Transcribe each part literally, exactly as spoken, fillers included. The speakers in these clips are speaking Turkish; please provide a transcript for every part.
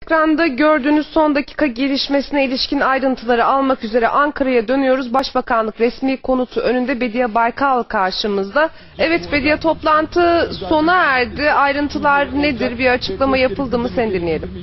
Ekranda gördüğünüz son dakika gelişmesine ilişkin ayrıntıları almak üzere Ankara'ya dönüyoruz. Başbakanlık resmi konutu önünde Bediye Baykal karşımızda. Evet Bediye, toplantı sona erdi. Ayrıntılar nedir? Bir açıklama yapıldı mı? Seni dinleyelim.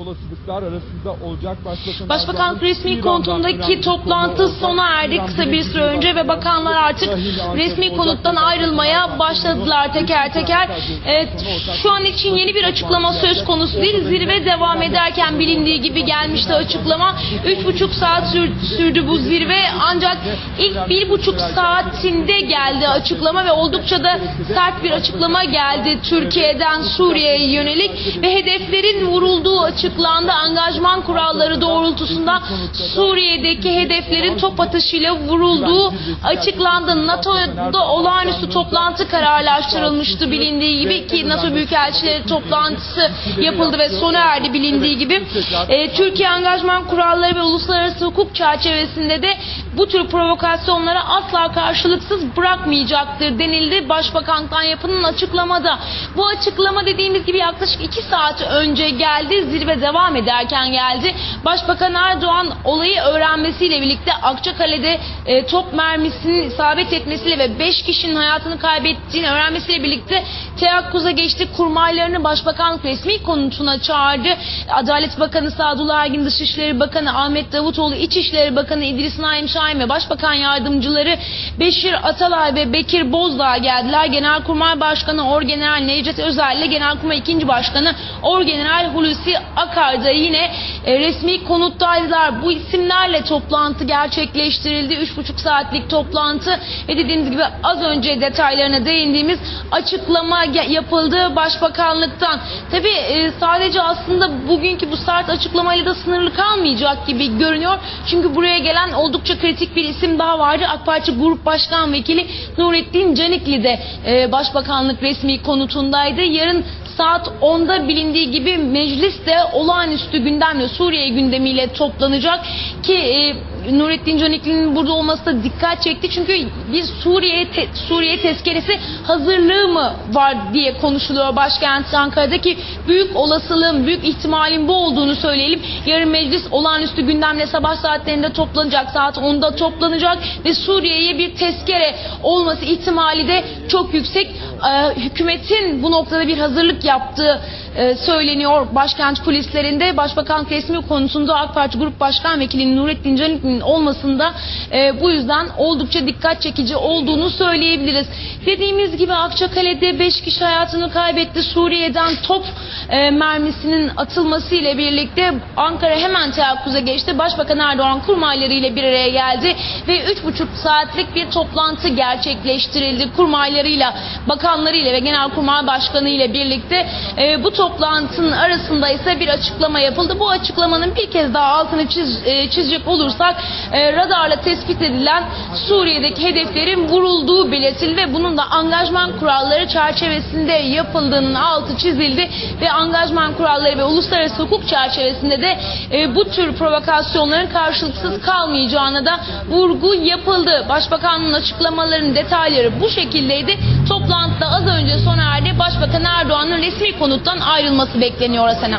Başbakanlık resmi konutundaki toplantı sona erdi kısa bir süre önce ve bakanlar artık resmi konuttan ayrılmaya başladılar teker teker. Evet, şu an için yeni bir açıklama söz konusu değil. Zirve devam ederken bilindiği gibi gelmişti açıklama. Üç buçuk saat sür, sürdü bu zirve, ancak ilk bir buçuk saatinde geldi açıklama ve oldukça da sert bir açıklama geldi Türkiye'den Suriye'ye yönelik ve hedeflerin vurulduğu açıklandı. Angajman kuralları doğrultusunda Suriye'deki hedeflerin top atışıyla vurulduğu açıklandı. NATO'da olağanüstü toplantı kararlaştırılmıştı bilindiği gibi ki NATO Büyükelçileri toplantısı yapıldı ve sona erdi bilindiği gibi. E, Türkiye angajman kuralları ve uluslararası hukuk çerçevesinde de bu tür provokasyonlara asla karşılıksız bırakmayacaktır denildi Başbakanlıktan yapılan açıklamada. Bu açıklama dediğimiz gibi yaklaşık iki saat önce geldi. Zirve devam ederken geldi. Başbakan Erdoğan olayı öğrenmesiyle birlikte Akçakale'de e, top mermisinin isabet etmesiyle ve beş kişinin hayatını kaybettiğini öğrenmesiyle birlikte teyakkuza geçti. Kurmaylarını Başbakanlık resmi konutuna çağırdı. Adalet Bakanı Sadullah Ergin, Dışişleri Bakanı Ahmet Davutoğlu, İçişleri Bakanı İdris Naim Şahin ve Başbakan Yardımcıları Beşir Atalay ve Bekir Bozdağ geldiler. Genelkurmay Başkanı Orgeneral Necdet Özel ile Genelkurmay ikinci Başkanı Orgeneral Hulusi Akar da yine e, resmi konuttaydılar. Bu isimlerle toplantı gerçekleştirildi. Üç buçuk saatlik toplantı ve dediğimiz gibi az önce detaylarına değindiğimiz açıklama yapıldı Başbakanlıktan. Tabii e, sadece aslında bugünkü bu sert açıklamayla da sınırlı kalmayacak gibi görünüyor. Çünkü buraya gelen oldukça kritik bir isim daha vardı. AK Parti Grup Başkan Vekili Nurettin Canikli de e, Başbakanlık resmi konutundaydı. Yarın saat onda bilindiği gibi meclis de olağanüstü gündemle Suriye gündemiyle toplanacak ki e, Nurettin Canikli'nin burada olması da dikkat çekti. Çünkü bir Suriye te, Suriye tezkeresi hazırlığı mı var diye konuşuluyor başkent Ankara'da ki büyük olasılığın, büyük ihtimalin bu olduğunu söyleyelim. Yarın meclis olağanüstü gündemle sabah saatlerinde toplanacak. Saat onda toplanacak ve Suriye'ye bir tezkere olması ihtimali de çok yüksek. Ee, hükümetin bu noktada bir hazırlık yaptığı e, söyleniyor başkent kulislerinde. Başbakanlık resmi konusunda AK Parti Grup Başkan Vekili Nurettin Canikli'nin olmasında e, bu yüzden oldukça dikkat çekici olduğunu söyleyebiliriz. Dediğimiz gibi Akçakale'de beş kişi hayatını kaybetti. Suriye'den top e, mermisinin atılması ile birlikte Ankara hemen teyakkuza geçti. Başbakan Erdoğan kurmayları ile bir araya geldi ve üç buçuk saatlik bir toplantı gerçekleştirildi kurmaylarıyla, bakanlarıyla ve Genelkurmay Başkanı ile birlikte. E, bu toplantının arasında ise bir açıklama yapıldı. Bu açıklamanın bir kez daha altını çiz, e, çizecek olursak e, radarla tespit edilen Suriye'deki hedeflerin vurulduğu belirtildi ve bunun da angajman kuralları çerçevesinde yapıldığının altı çizildi ve angajman kuralları ve uluslararası hukuk çerçevesinde de e, bu tür provokasyonların karşılıksız kalmayacağına da vurgu yapıldı. Başbakanlığın açıklamalarının detayları bu şekildeydi. Toplantıda az önce sona erdi. Başbakan Erdoğan'ın resmi konuttan ayrılması bekleniyor Asena.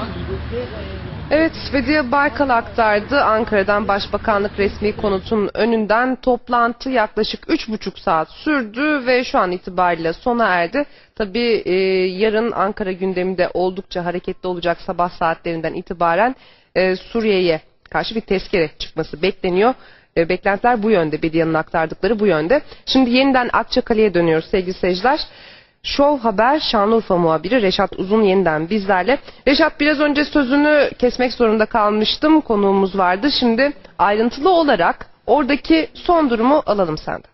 Evet, Bediye Baykal aktardı. Ankara'dan Başbakanlık resmi konutunun önünden toplantı yaklaşık üç buçuk saat sürdü ve şu an itibariyle sona erdi. Tabii e, yarın Ankara gündeminde oldukça hareketli olacak sabah saatlerinden itibaren e, Suriye'ye karşı bir tezkere çıkması bekleniyor. E, beklentiler bu yönde, Bediye'nin aktardıkları bu yönde. Şimdi yeniden Akçakale'ye dönüyoruz sevgili seyirciler. Show Haber Şanlıurfa muhabiri Reşat Uzun yeniden bizlerle. Reşat, biraz önce sözünü kesmek zorunda kalmıştım. Konuğumuz vardı. Şimdi ayrıntılı olarak oradaki son durumu alalım senden.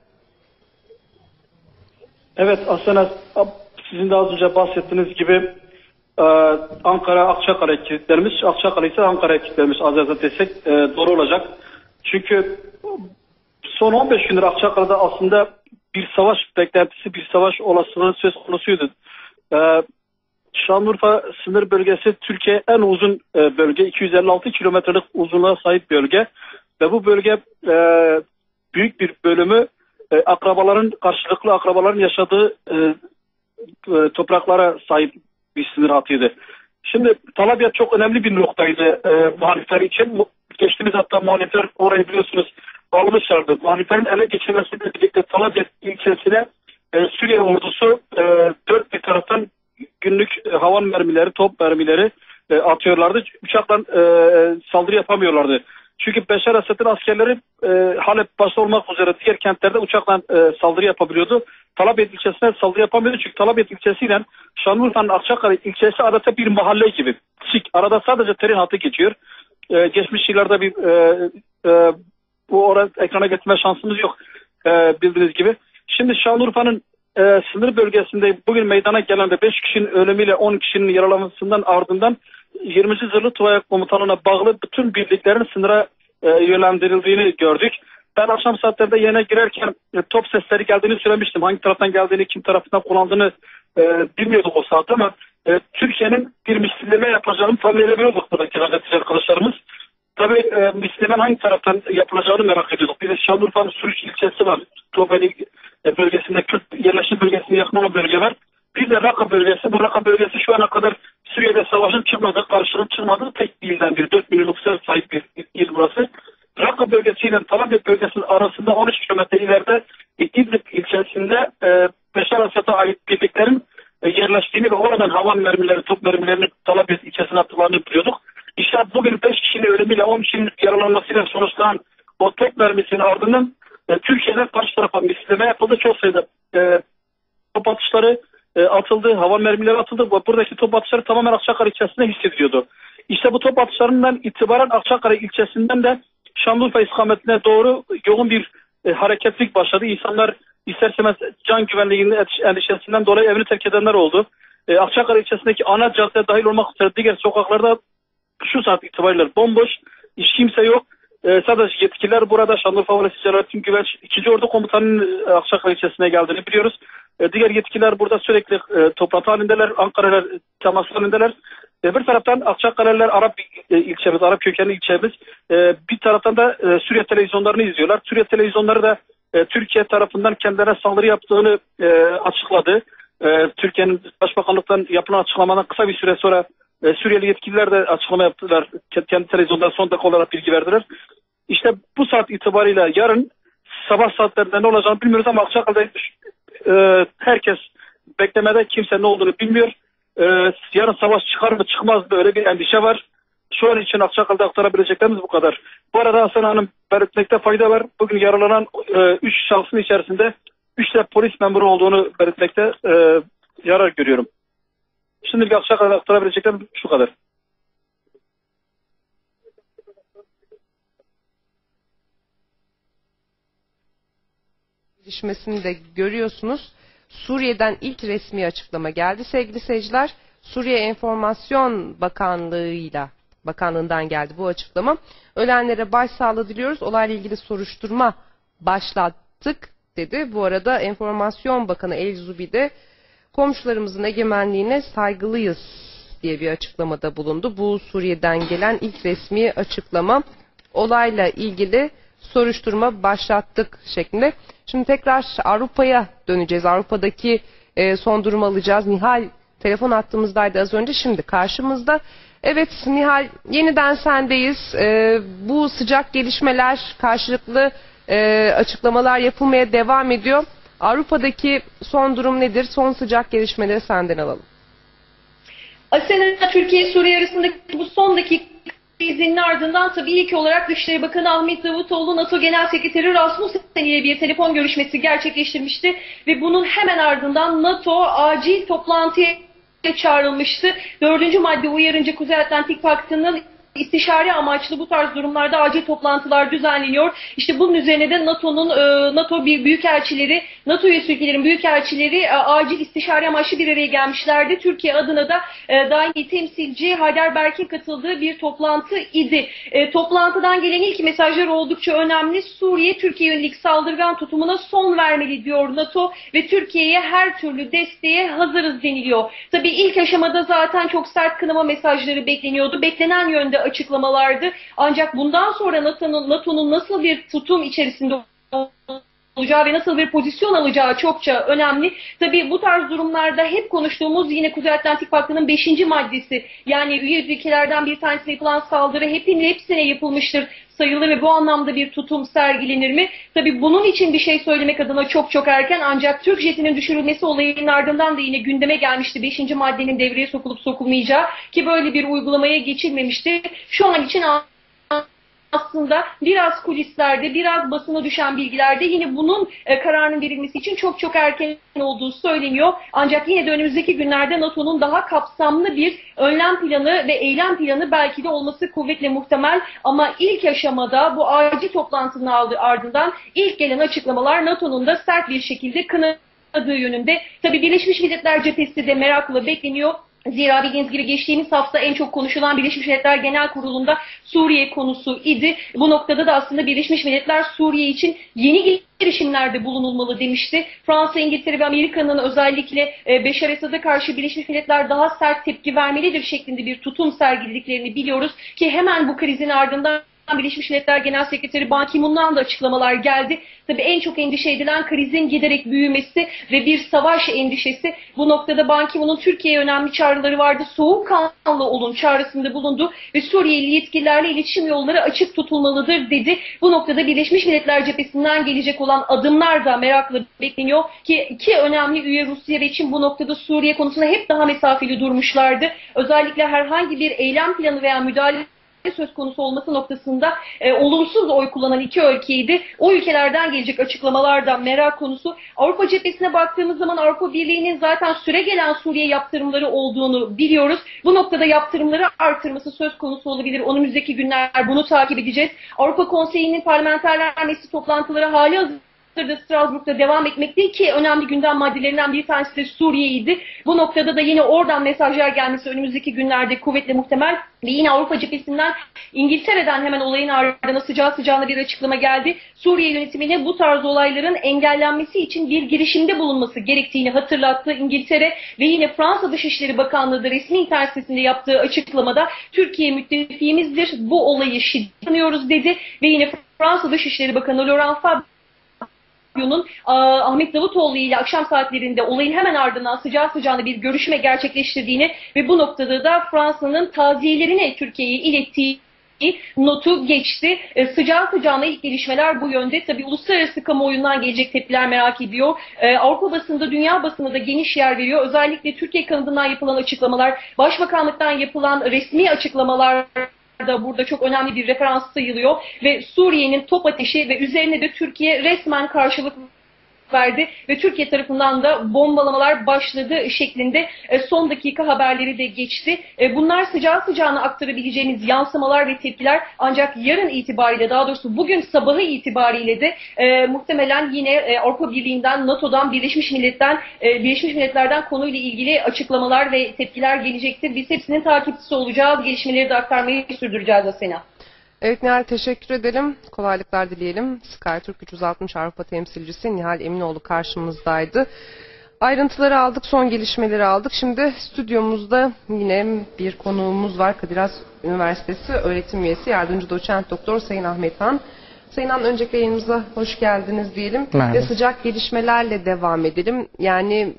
Evet Asena, sizin de az önce bahsettiğiniz gibi Ankara Akçakale kilitlerimiz, Akçakale ise Ankara kilitlerimiz az az desek doğru olacak. Çünkü son on beş gündür Akçakale'de aslında bir savaş beklentisi, bir savaş olasılığı söz konusuydu. Ee, Şanlıurfa sınır bölgesi Türkiye en uzun e, bölge. iki yüz elli altı kilometrelik uzunluğa sahip bölge. Ve bu bölge e, büyük bir bölümü e, akrabaların, karşılıklı akrabaların yaşadığı e, e, topraklara sahip bir sınır hattıydı. Şimdi Talabiyat çok önemli bir noktaydı e, muhalifler için. Geçtiğimiz hatta muhalifler orayı biliyorsunuz almışlardı. Muhaliflerin ele geçirmesiyle birlikte Talabiyat ilçesine e, Suriye ordusu e, dört bir taraftan günlük e, havan mermileri, top mermileri e, atıyorlardı. Uçaktan e, saldırı yapamıyorlardı. Çünkü Beşar Esad'ın askerleri e, Halep başta olmak üzere diğer kentlerde uçakla e, saldırı yapabiliyordu. Talabiyat ilçesine saldırı yapamıyordu. Çünkü Talabiyat ilçesiyle Şanlıurfa'nın Akçakale ilçesi adeta bir mahalle gibi. Çik. Arada sadece tren hattı geçiyor. E, geçmiş yıllarda bir e, e, bu orada ekrana getirme şansımız yok e, bildiğiniz gibi. Şimdi Şanlıurfa'nın e, sınır bölgesinde bugün meydana gelen de beş kişinin ölümüyle on kişinin yaralanmasından ardından yirminci Zırhlı Tugay Komutanlığı'na bağlı bütün birliklerin sınıra e, yönlendirildiğini gördük. Ben akşam saatlerinde yerine girerken e, top sesleri geldiğini söylemiştim. Hangi taraftan geldiğini, kim tarafından kullandığını e, bilmiyorduk o saatte ama e, Türkiye'nin bir misilleme yapacağını tahmin edebiliyorduk buradaki gazeteci arkadaşlarımız. Tabii e, misillemen hangi taraftan yapılacağını merak ediyorduk. Bir de Şanlıurfa'nın Sürüç ilçesi var. Topeli e, bölgesinde, Kürt yerleşim bölgesine yakın olan bölge var. Bir de Raqqa bölgesi. Bu Raqqa bölgesi şu ana kadar Suriye'de savaşın çıkmadığı, karşılığın çıkmadığı tek bir ilden biri. dört milyon nüfusa sahip bir il burası. Raqqa bölgesiyle Talabiyat bölgesinin arasında on üç kilometre ileride e, İdlib ilçesinde e, Beşar Esad'a ait birliklerin e, yerleştiğini ve oradan havan mermileri, top mermilerini Talabiyat ilçesine attıklarını biliyorduk. İşte bugün beş kişinin ölümüyle on kişinin yaralanmasıyla sonuçlanan o top mermisinin ardından e, Türkiye'den karşı tarafa misilleme yapıldı. Çok sayıda e, top atışları e, atıldı, hava mermileri atıldı. Buradaki top atışları tamamen Akçakale ilçesinde hissediliyordu. İşte bu top atışlarından itibaren Akçakale ilçesinden de Şanlıurfa istikametine doğru yoğun bir e, hareketlik başladı. İnsanlar isterseniz can güvenliğinin endişesinden dolayı evini terk edenler oldu. E, Akçakale ilçesindeki ana cadde dahil olmak üzere diğer sokaklarda şu saat itibariyle bomboş, hiç kimse yok. E, sadece yetkililer burada. Şanlıurfa Valisi Celalettin Güvenç ikinci Ordu Komutanı'nın e, Akçakale ilçesine geldiğini biliyoruz. E, diğer yetkililer burada sürekli e, toplantı halindeler, Ankara'lar temas halindeler. E, bir taraftan Akçakale'liler Arap e, ilçemiz, Arap kökenli ilçemiz. E, bir taraftan da e, Suriye televizyonlarını izliyorlar. Suriye televizyonları da e, Türkiye tarafından kendilerine saldırı yaptığını e, açıkladı. E, Türkiye'nin Başbakanlıktan yapılan açıklamadan kısa bir süre sonra e, Suriyeli yetkililer de açıklama yaptılar. Kendi televizyondan son dakika olarak bilgi verdiler. İşte bu saat itibariyle yarın sabah saatlerinde ne olacağını bilmiyoruz ama Akçakale'de e, herkes beklemede, kimse ne olduğunu bilmiyor. E, yarın savaş çıkar mı çıkmaz mı öyle bir endişe var. Şu an için Akçakale'de aktarabileceklerimiz bu kadar. Bu arada Hasan Hanım belirtmekte fayda var. Bugün yaralanan üç e, şahsın içerisinde üç de polis memuru olduğunu belirtmekte e, yarar görüyorum. Şimdilik Akçakale'de aktarabileceklerim şu kadar. Gelişmesini de görüyorsunuz. Suriye'den ilk resmi açıklama geldi sevgili seyirciler. Suriye Enformasyon Bakanlığı'yla Bakanlığından geldi bu açıklama. Ölenlere başsağlığı diliyoruz. Olayla ilgili soruşturma başlattık dedi. Bu arada Enformasyon Bakanı El Zubi de komşularımızın egemenliğine saygılıyız diye bir açıklamada bulundu. Bu Suriye'den gelen ilk resmi açıklama. Olayla ilgili soruşturma başlattık şeklinde. Şimdi tekrar Avrupa'ya döneceğiz. Avrupa'daki e, son durumu alacağız. Nihal telefon attığımızdaydı az önce, şimdi karşımızda. Evet Nihal, yeniden sendeyiz. E, bu sıcak gelişmeler, karşılıklı e, açıklamalar yapılmaya devam ediyor. Avrupa'daki son durum nedir? Son sıcak gelişmeleri senden alalım. Asena, Türkiye-Suriye arasındaki bu son dakika krizinin ardından tabii ilk olarak Dışişleri Bakanı Ahmet Davutoğlu, NATO Genel Sekreteri Rasmussen ile bir telefon görüşmesi gerçekleştirmişti ve bunun hemen ardından NATO acil toplantıya çağrılmıştı. Dördüncü madde uyarınca Kuzey Atlantik Paktı'nın istişare amaçlı bu tarz durumlarda acil toplantılar düzenleniyor. İşte bunun üzerine de NATO'nun NATO bir büyükelçileri, NATO üyesi ülkelerin büyükelçileri acil istişare amaçlı bir araya gelmişlerdi. Türkiye adına da daimi temsilci Haydar Berk'in katıldığı bir toplantı idi. Toplantıdan gelen ilk mesajlar oldukça önemli. Suriye, Türkiye yönelik saldırgan tutumuna son vermeli diyor NATO ve Türkiye'ye her türlü desteğe hazırız deniliyor. Tabii ilk aşamada zaten çok sert kınama mesajları bekleniyordu. Beklenen yönde açıklamalardı. Ancak bundan sonra NATO'nun NATO'nun nasıl bir tutum içerisinde olacağı ve nasıl bir pozisyon alacağı çokça önemli. Tabii bu tarz durumlarda hep konuştuğumuz yine Kuzey Atlantik Paktı'nın beşinci maddesi, yani üye ülkelerden bir tanesine yapılan saldırı hepin hepsine yapılmıştır sayılır ve bu anlamda bir tutum sergilenir mi? Tabii bunun için bir şey söylemek adına çok çok erken, ancak Türk jetinin düşürülmesi olayının ardından da yine gündeme gelmişti beşinci maddenin devreye sokulup sokulmayacağı, ki böyle bir uygulamaya geçilmemişti. Şu an için aslında biraz kulislerde, biraz basına düşen bilgilerde yine bunun e, kararının verilmesi için çok çok erken olduğu söyleniyor. Ancak yine de önümüzdeki günlerde NATO'nun daha kapsamlı bir önlem planı ve eylem planı belki de olması kuvvetle muhtemel. Ama ilk aşamada bu acil toplantının ardından ilk gelen açıklamalar NATO'nun da sert bir şekilde kınadığı yönünde. Tabii Birleşmiş Milletler cephesi de merakla bekleniyor. Zira bildiğiniz gibi geçtiğimiz hafta en çok konuşulan Birleşmiş Milletler Genel Kurulu'nda Suriye konusu idi. Bu noktada da aslında Birleşmiş Milletler Suriye için yeni girişimlerde bulunulmalı demişti. Fransa, İngiltere ve Amerika'nın özellikle Beşar Esad'a karşı Birleşmiş Milletler daha sert tepki vermelidir şeklinde bir tutum sergilediklerini biliyoruz. Ki hemen bu krizin ardından Birleşmiş Milletler Genel Sekreteri Ban Ki-moon'dan da açıklamalar geldi. Tabii en çok endişe edilen krizin giderek büyümesi ve bir savaş endişesi. Bu noktada Ban Ki-moon'un Türkiye'ye önemli çağrıları vardı. Soğukkanlı olun çağrısında bulundu ve Suriyeli yetkililerle iletişim yolları açık tutulmalıdır dedi. Bu noktada Birleşmiş Milletler cephesinden gelecek olan adımlar da merakla bekleniyor ki iki önemli üye Rusya ve Çin bu noktada Suriye konusunda hep daha mesafeli durmuşlardı. Özellikle herhangi bir eylem planı veya müdahale söz konusu olması noktasında e, olumsuz oy kullanan iki ülkeydi. O ülkelerden gelecek açıklamalar da merak konusu. Avrupa cephesine baktığımız zaman Avrupa Birliği'nin zaten süregelen Suriye yaptırımları olduğunu biliyoruz. Bu noktada yaptırımları artırması söz konusu olabilir. Önümüzdeki günler bunu takip edeceğiz. Avrupa Konseyi'nin parlamenterler meclisi toplantıları hali hazırda Strasbourg'da devam etmekte ki önemli gündem maddelerinden bir tanesi de Suriye'ydi. Bu noktada da yine oradan mesajlar gelmesi önümüzdeki günlerde kuvvetle muhtemel. Ve yine Avrupa cephesinden İngiltere'den hemen olayın ardına sıcağı sıcağına bir açıklama geldi. Suriye yönetimine bu tarz olayların engellenmesi için bir girişimde bulunması gerektiğini hatırlattı İngiltere ve yine Fransa Dışişleri Bakanlığı da resmi internet sitesinde yaptığı açıklamada Türkiye müttefiğimizdir, bu olayı şiddetleniyoruz dedi ve yine Fransa Dışişleri Bakanı Laurent Fabius Ahmet Davutoğlu ile akşam saatlerinde olayın hemen ardından sıcağı sıcağına bir görüşme gerçekleştirdiğini ve bu noktada da Fransa'nın taziyelerine Türkiye'ye ilettiği notu geçti. E, sıcağı sıcağına ilk gelişmeler bu yönde. Tabii uluslararası kamuoyundan gelecek tepkiler merak ediyor. E, Avrupa basında, dünya basında da geniş yer veriyor. Özellikle Türkiye kanadından yapılan açıklamalar, Başbakanlıktan yapılan resmi açıklamalar da burada çok önemli bir referans sayılıyor ve Suriye'nin top ateşi ve üzerine de Türkiye resmen karşılık verdi ve Türkiye tarafından da bombalamalar başladı şeklinde son dakika haberleri de geçti. Bunlar sıcağı sıcağına aktarabileceğimiz yansımalar ve tepkiler, ancak yarın itibariyle, daha doğrusu bugün sabahı itibariyle de e, muhtemelen yine e, Avrupa Birliği'nden, NATO'dan, Birleşmiş Milletler'den e, Birleşmiş Milletler'den konuyla ilgili açıklamalar ve tepkiler gelecektir. Biz hepsinin takipçisi olacağız. Gelişmeleri de aktarmayı sürdüreceğiz Asena. Evet Nihal, teşekkür edelim. Kolaylıklar dileyelim. SkyTürk üç yüz altmış Avrupa temsilcisi Nihal Eminoğlu karşımızdaydı. Ayrıntıları aldık, son gelişmeleri aldık. Şimdi stüdyomuzda yine bir konuğumuz var. Kadir Has Üniversitesi öğretim üyesi, yardımcı doçent doktor Sayın Ahmet Han. Sayın Han, öncelikle yayınımıza hoş geldiniz diyelim. Merhaba. Ve sıcak gelişmelerle devam edelim. Yani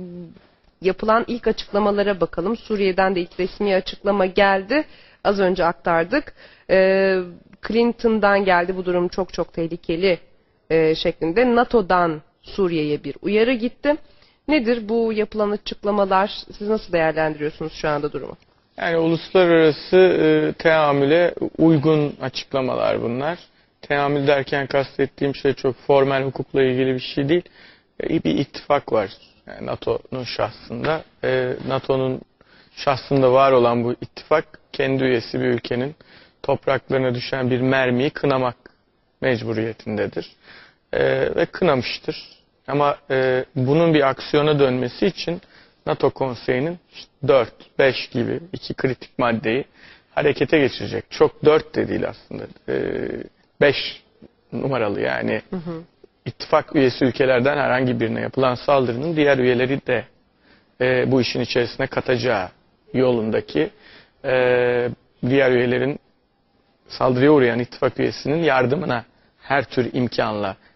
yapılan ilk açıklamalara bakalım. Suriye'den de ilk resmi açıklama geldi. Az önce aktardık. Ee, Clinton'dan geldi, bu durum çok çok tehlikeli e, şeklinde. NATO'dan Suriye'ye bir uyarı gitti. Nedir bu yapılan açıklamalar? Siz nasıl değerlendiriyorsunuz şu anda durumu? Yani uluslararası e, teamüle uygun açıklamalar bunlar. Teamül derken kastettiğim şey çok formel hukukla ilgili bir şey değil. E, bir ittifak var yani NATO'nun şahsında. E, NATO'nun şahsında var olan bu ittifak, kendi üyesi bir ülkenin topraklarına düşen bir mermiyi kınamak mecburiyetindedir. E, ve kınamıştır. Ama e, bunun bir aksiyona dönmesi için NATO Konseyi'nin işte dört, beş gibi iki kritik maddeyi harekete geçirecek. Çok dört de değil aslında. E, beş numaralı yani. Hı hı. İttifak üyesi ülkelerden herhangi birine yapılan saldırının diğer üyeleri de e, bu işin içerisine katacağı yolundaki e, diğer üyelerin, saldırıya uğrayan ittifak üyesinin yardımına her tür imkanla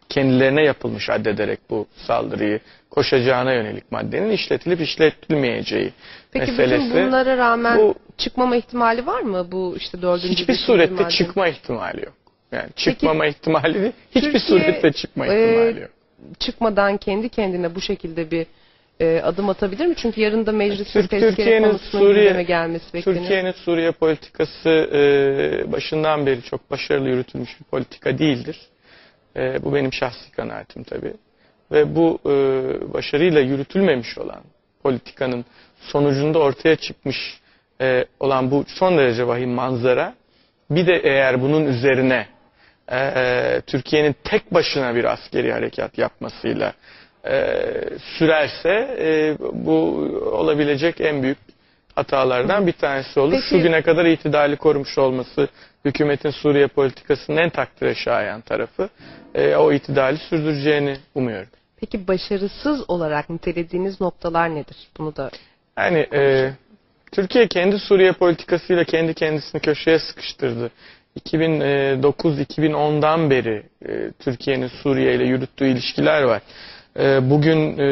kendilerine yapılmış addederek bu saldırıyı koşacağına yönelik maddenin işletilip işletilmeyeceği Peki meselesi. bütün bunlara rağmen bu, çıkmama ihtimali var mı bu işte dördüncü hiçbir beşinci surette madde? çıkma ihtimali yok. Yani çıkmama Peki, ihtimali değil, hiçbir Türkiye, surette çıkma e, ihtimali yok. Çıkmadan kendi kendine bu şekilde bir e, adım atabilir mi? Çünkü yarın da meclisin Türk- tezkere Türkiye'nin konusunun Suriye- gündeme gelmesi bekleniyor. Türkiye'nin Suriye politikası e, başından beri çok başarılı yürütülmüş bir politika değildir. E, bu benim şahsi kanaatim tabii. Ve bu e, başarıyla yürütülmemiş olan politikanın sonucunda ortaya çıkmış e, olan bu son derece vahim manzara, bir de eğer bunun üzerine e, e, Türkiye'nin tek başına bir askeri harekat yapmasıyla e, sürerse e, bu olabilecek en büyük hatalardan bir tanesi olur. Peki, Şu güne kadar itidali korumuş olması hükümetin Suriye politikasının en takdire şayan tarafı. E, o itidali sürdüreceğini umuyorum. Peki başarısız olarak nitelediğiniz noktalar nedir? Bunu da Yani e, Türkiye kendi Suriye politikasıyla kendi kendisini köşeye sıkıştırdı. iki bin dokuz iki bin ondan beri e, Türkiye'nin Suriye ile yürüttüğü ilişkiler var. E, bugün e,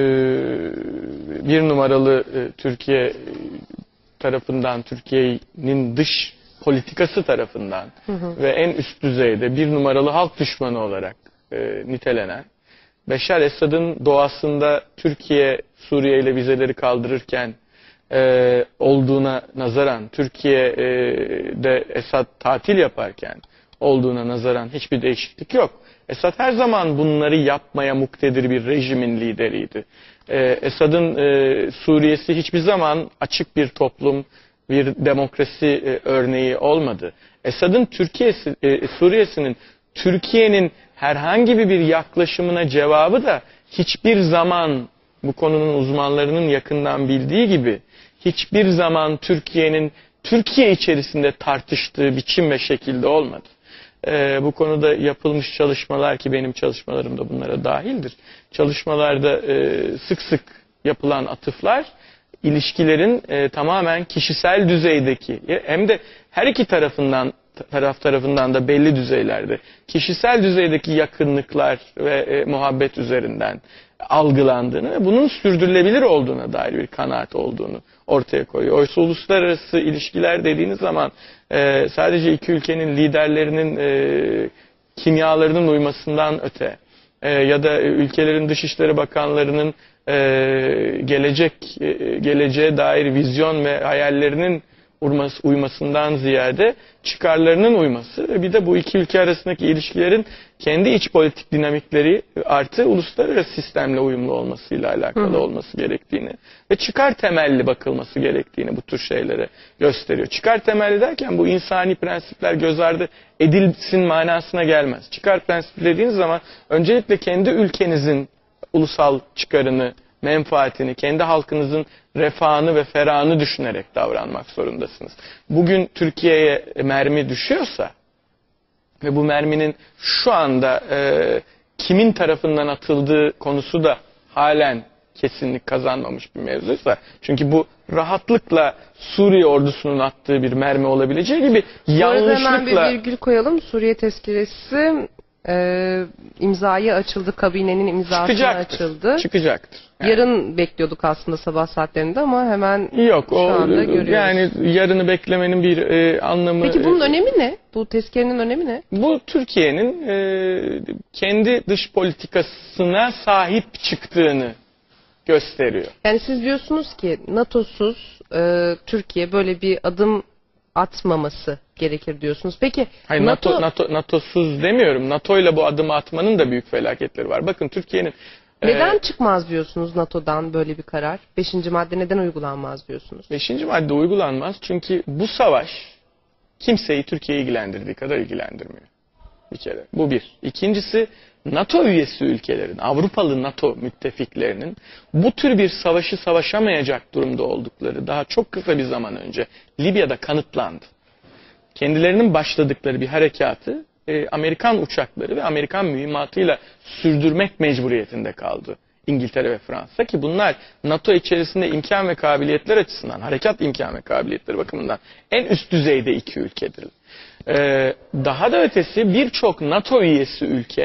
bir numaralı e, Türkiye tarafından, Türkiye'nin dış politikası tarafından hı hı. ve en üst düzeyde bir numaralı halk düşmanı olarak e, nitelenen Beşar Esad'ın doğasında Türkiye Suriye ile vizeleri kaldırırken e, olduğuna nazaran, Türkiye'de Esad tatil yaparken olduğuna nazaran hiçbir değişiklik yok. Esad her zaman bunları yapmaya muktedir bir rejimin lideriydi. E, Esad'ın e, Suriye'si hiçbir zaman açık bir toplum, bir demokrasi e, örneği olmadı. Esad'ın Türkiye'si, e, Suriye'sinin Türkiye'nin herhangi bir yaklaşımına cevabı da hiçbir zaman, bu konunun uzmanlarının yakından bildiği gibi, hiçbir zaman Türkiye'nin Türkiye içerisinde tartıştığı biçim ve şekilde olmadı. Ee, bu konuda yapılmış çalışmalar, ki benim çalışmalarım da bunlara dahildir. Çalışmalarda e, sık sık yapılan atıflar, ilişkilerin e, tamamen kişisel düzeydeki, hem de her iki tarafından taraf tarafından da belli düzeylerde kişisel düzeydeki yakınlıklar ve e, muhabbet üzerinden algılandığını ve bunun sürdürülebilir olduğuna dair bir kanaat olduğunu ortaya koyuyor. Oysa uluslararası ilişkiler dediğiniz zaman e, sadece iki ülkenin liderlerinin e, kimyalarının uymasından öte e, ya da ülkelerin dışişleri bakanlarının e, gelecek e, geleceğe dair vizyon ve hayallerinin uymasından ziyade çıkarlarının uyması ve bir de bu iki ülke arasındaki ilişkilerin kendi iç politik dinamikleri artı uluslararası sistemle uyumlu olmasıyla alakalı Hı. olması gerektiğini ve çıkar temelli bakılması gerektiğini bu tür şeylere gösteriyor. Çıkar temelli derken bu insani prensipler göz ardı edilsin manasına gelmez. Çıkar prensibi dediğiniz zaman öncelikle kendi ülkenizin ulusal çıkarını, menfaatini, kendi halkınızın refahını ve ferahını düşünerek davranmak zorundasınız. Bugün Türkiye'ye mermi düşüyorsa ve bu merminin şu anda e, kimin tarafından atıldığı konusu da halen kesinlik kazanmamış bir mevzuysa, çünkü bu rahatlıkla Suriye ordusunun attığı bir mermi olabileceği gibi yanlışlıkla... Hemen bir virgül koyalım. Suriye tezkeresi e, imzaya açıldı. Kabinenin imzasına çıkacaktır, açıldı. Çıkacaktır. Yani. Yarın bekliyorduk aslında sabah saatlerinde ama hemen Yok, şu o, anda görüyoruz. Yani yarını beklemenin bir e, anlamı... Peki bunun önemi ne? Bu tezkerenin önemi ne? Bu Türkiye'nin e, kendi dış politikasına sahip çıktığını gösteriyor. Yani siz diyorsunuz ki NATO'suz e, Türkiye böyle bir adım atmaması gerekir diyorsunuz. Peki Hayır, NATO, NATO, NATO NATO'suz demiyorum. NATO ile bu adımı atmanın da büyük felaketleri var. Bakın Türkiye'nin neden e, çıkmaz diyorsunuz NATO'dan böyle bir karar? Beşinci madde neden uygulanmaz diyorsunuz? Beşinci madde uygulanmaz çünkü bu savaş kimseyi Türkiye'yi ilgilendirdiği kadar ilgilendirmiyor. Bir kere. Bu bir. İkincisi, NATO üyesi ülkelerin, Avrupalı NATO müttefiklerinin bu tür bir savaşı savaşamayacak durumda oldukları daha çok kısa bir zaman önce Libya'da kanıtlandı. Kendilerinin başladıkları bir harekatı e, Amerikan uçakları ve Amerikan mühimmatıyla sürdürmek mecburiyetinde kaldı İngiltere ve Fransa, ki bunlar NATO içerisinde imkan ve kabiliyetler açısından, harekat imkan ve kabiliyetleri bakımından en üst düzeyde iki ülkedir. Ee, daha da ötesi birçok NATO üyesi ülke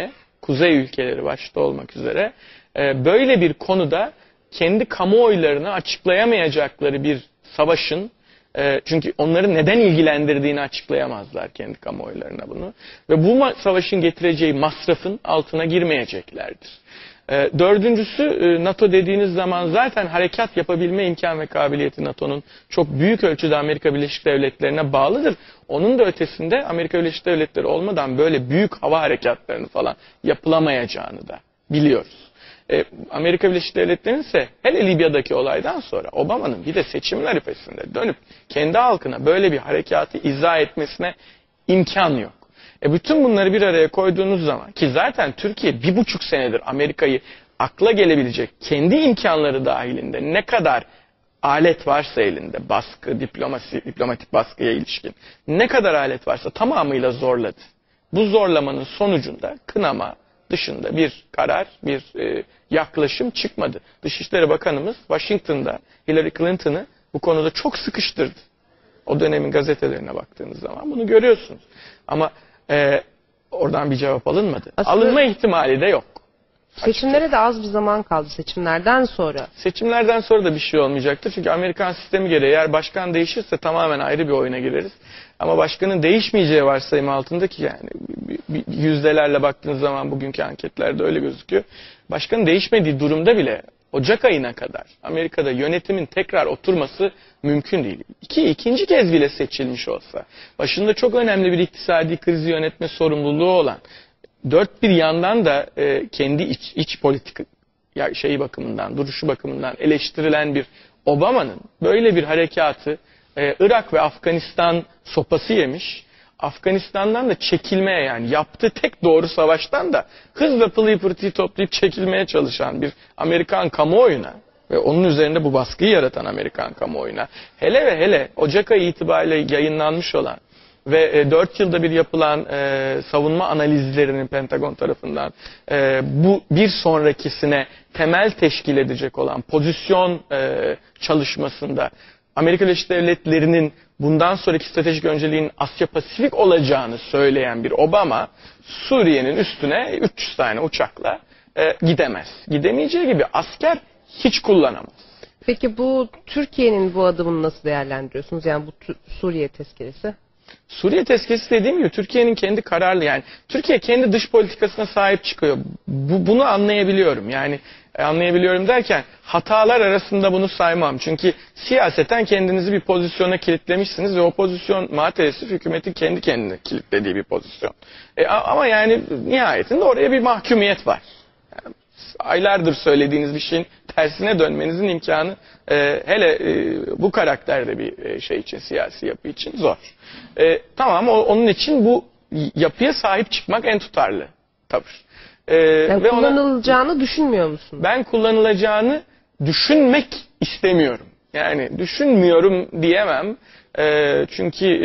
kuzey ülkeleri başta olmak üzere e, böyle bir konuda kendi kamuoylarını açıklayamayacakları bir savaşın, e, çünkü onları neden ilgilendirdiğini açıklayamazlar kendi kamuoylarına bunu ve bu savaşın getireceği masrafın altına girmeyeceklerdir. E, dördüncüsü e, NATO dediğiniz zaman zaten harekat yapabilme imkan ve kabiliyeti NATO'nun çok büyük ölçüde Amerika Birleşik Devletleri'ne bağlıdır. Onun da ötesinde Amerika Birleşik Devletleri olmadan böyle büyük hava harekatlarını falan yapılamayacağını da biliyoruz. E, Amerika Birleşik Devletleri'nin ise hele Libya'daki olaydan sonra Obama'nın bir de seçimin arifesinde dönüp kendi halkına böyle bir harekatı izah etmesine imkan yok. E bütün bunları bir araya koyduğunuz zaman ki zaten Türkiye bir buçuk senedir Amerika'yı akla gelebilecek kendi imkanları dahilinde ne kadar alet varsa elinde baskı, diplomasi, diplomatik baskıya ilişkin ne kadar alet varsa tamamıyla zorladı. Bu zorlamanın sonucunda kınama dışında bir karar, bir e, yaklaşım çıkmadı. Dışişleri Bakanımız Washington'da Hillary Clinton'ı bu konuda çok sıkıştırdı. O dönemin gazetelerine baktığınız zaman bunu görüyorsunuz. Ama e, oradan bir cevap alınmadı. Aslında alınma ihtimali de yok. Seçimlere de az bir zaman kaldı seçimlerden sonra. Seçimlerden sonra da bir şey olmayacaktır. Çünkü Amerikan sistemi gereği eğer başkan değişirse tamamen ayrı bir oyuna gireriz. Ama başkanın değişmeyeceği varsayım altındaki yani yüzdelerle baktığınız zaman bugünkü anketlerde öyle gözüküyor. Başkanın değişmediği durumda bile Ocak ayına kadar Amerika'da yönetimin tekrar oturması mümkün değil. İki, ikinci kez bile seçilmiş olsa, başında çok önemli bir iktisadi krizi yönetme sorumluluğu olan, dört bir yandan da e, kendi iç, iç politik ya şeyi bakımından, duruşu bakımından eleştirilen bir Obama'nın böyle bir harekatı e, Irak ve Afganistan sopası yemiş, Afganistan'dan da çekilmeye yani yaptığı tek doğru savaştan da hızla pılıyı pırtıyı toplayıp çekilmeye çalışan bir Amerikan kamuoyuna ve onun üzerinde bu baskıyı yaratan Amerikan kamuoyuna hele ve hele Ocak ayı itibariyle yayınlanmış olan ve dört yılda bir yapılan e, savunma analizlerinin Pentagon tarafından e, bu bir sonrakisine temel teşkil edecek olan pozisyon e, çalışmasında Amerika Birleşik Devletleri'nin bundan sonraki stratejik önceliğin Asya Pasifik olacağını söyleyen bir Obama, Suriye'nin üstüne üç yüz tane uçakla e, gidemez. Gidemeyeceği gibi asker hiç kullanamaz. Peki bu Türkiye'nin bu adımını nasıl değerlendiriyorsunuz? Yani bu Suriye tezkeresi? Suriye tezkeresi dediğim gibi Türkiye'nin kendi kararlı yani Türkiye kendi dış politikasına sahip çıkıyor. Bu, bunu anlayabiliyorum. Yani anlayabiliyorum derken hatalar arasında bunu saymam. Çünkü siyaseten kendinizi bir pozisyona kilitlemişsiniz ve o pozisyon maalesef hükümetin kendi kendine kilitlediği bir pozisyon. E, ama yani nihayetinde oraya bir mahkumiyet var. Yani, aylardır söylediğiniz bir şeyin tersine dönmenizin imkanı e, hele e, bu karakterde bir e, şey için, siyasi yapı için zor. E, tamam o, onun için bu yapıya sahip çıkmak en tutarlı tavır. E, yani ve kullanılacağını ona, düşünmüyor musun? Ben kullanılacağını düşünmek istemiyorum. Yani düşünmüyorum diyemem. E, çünkü e,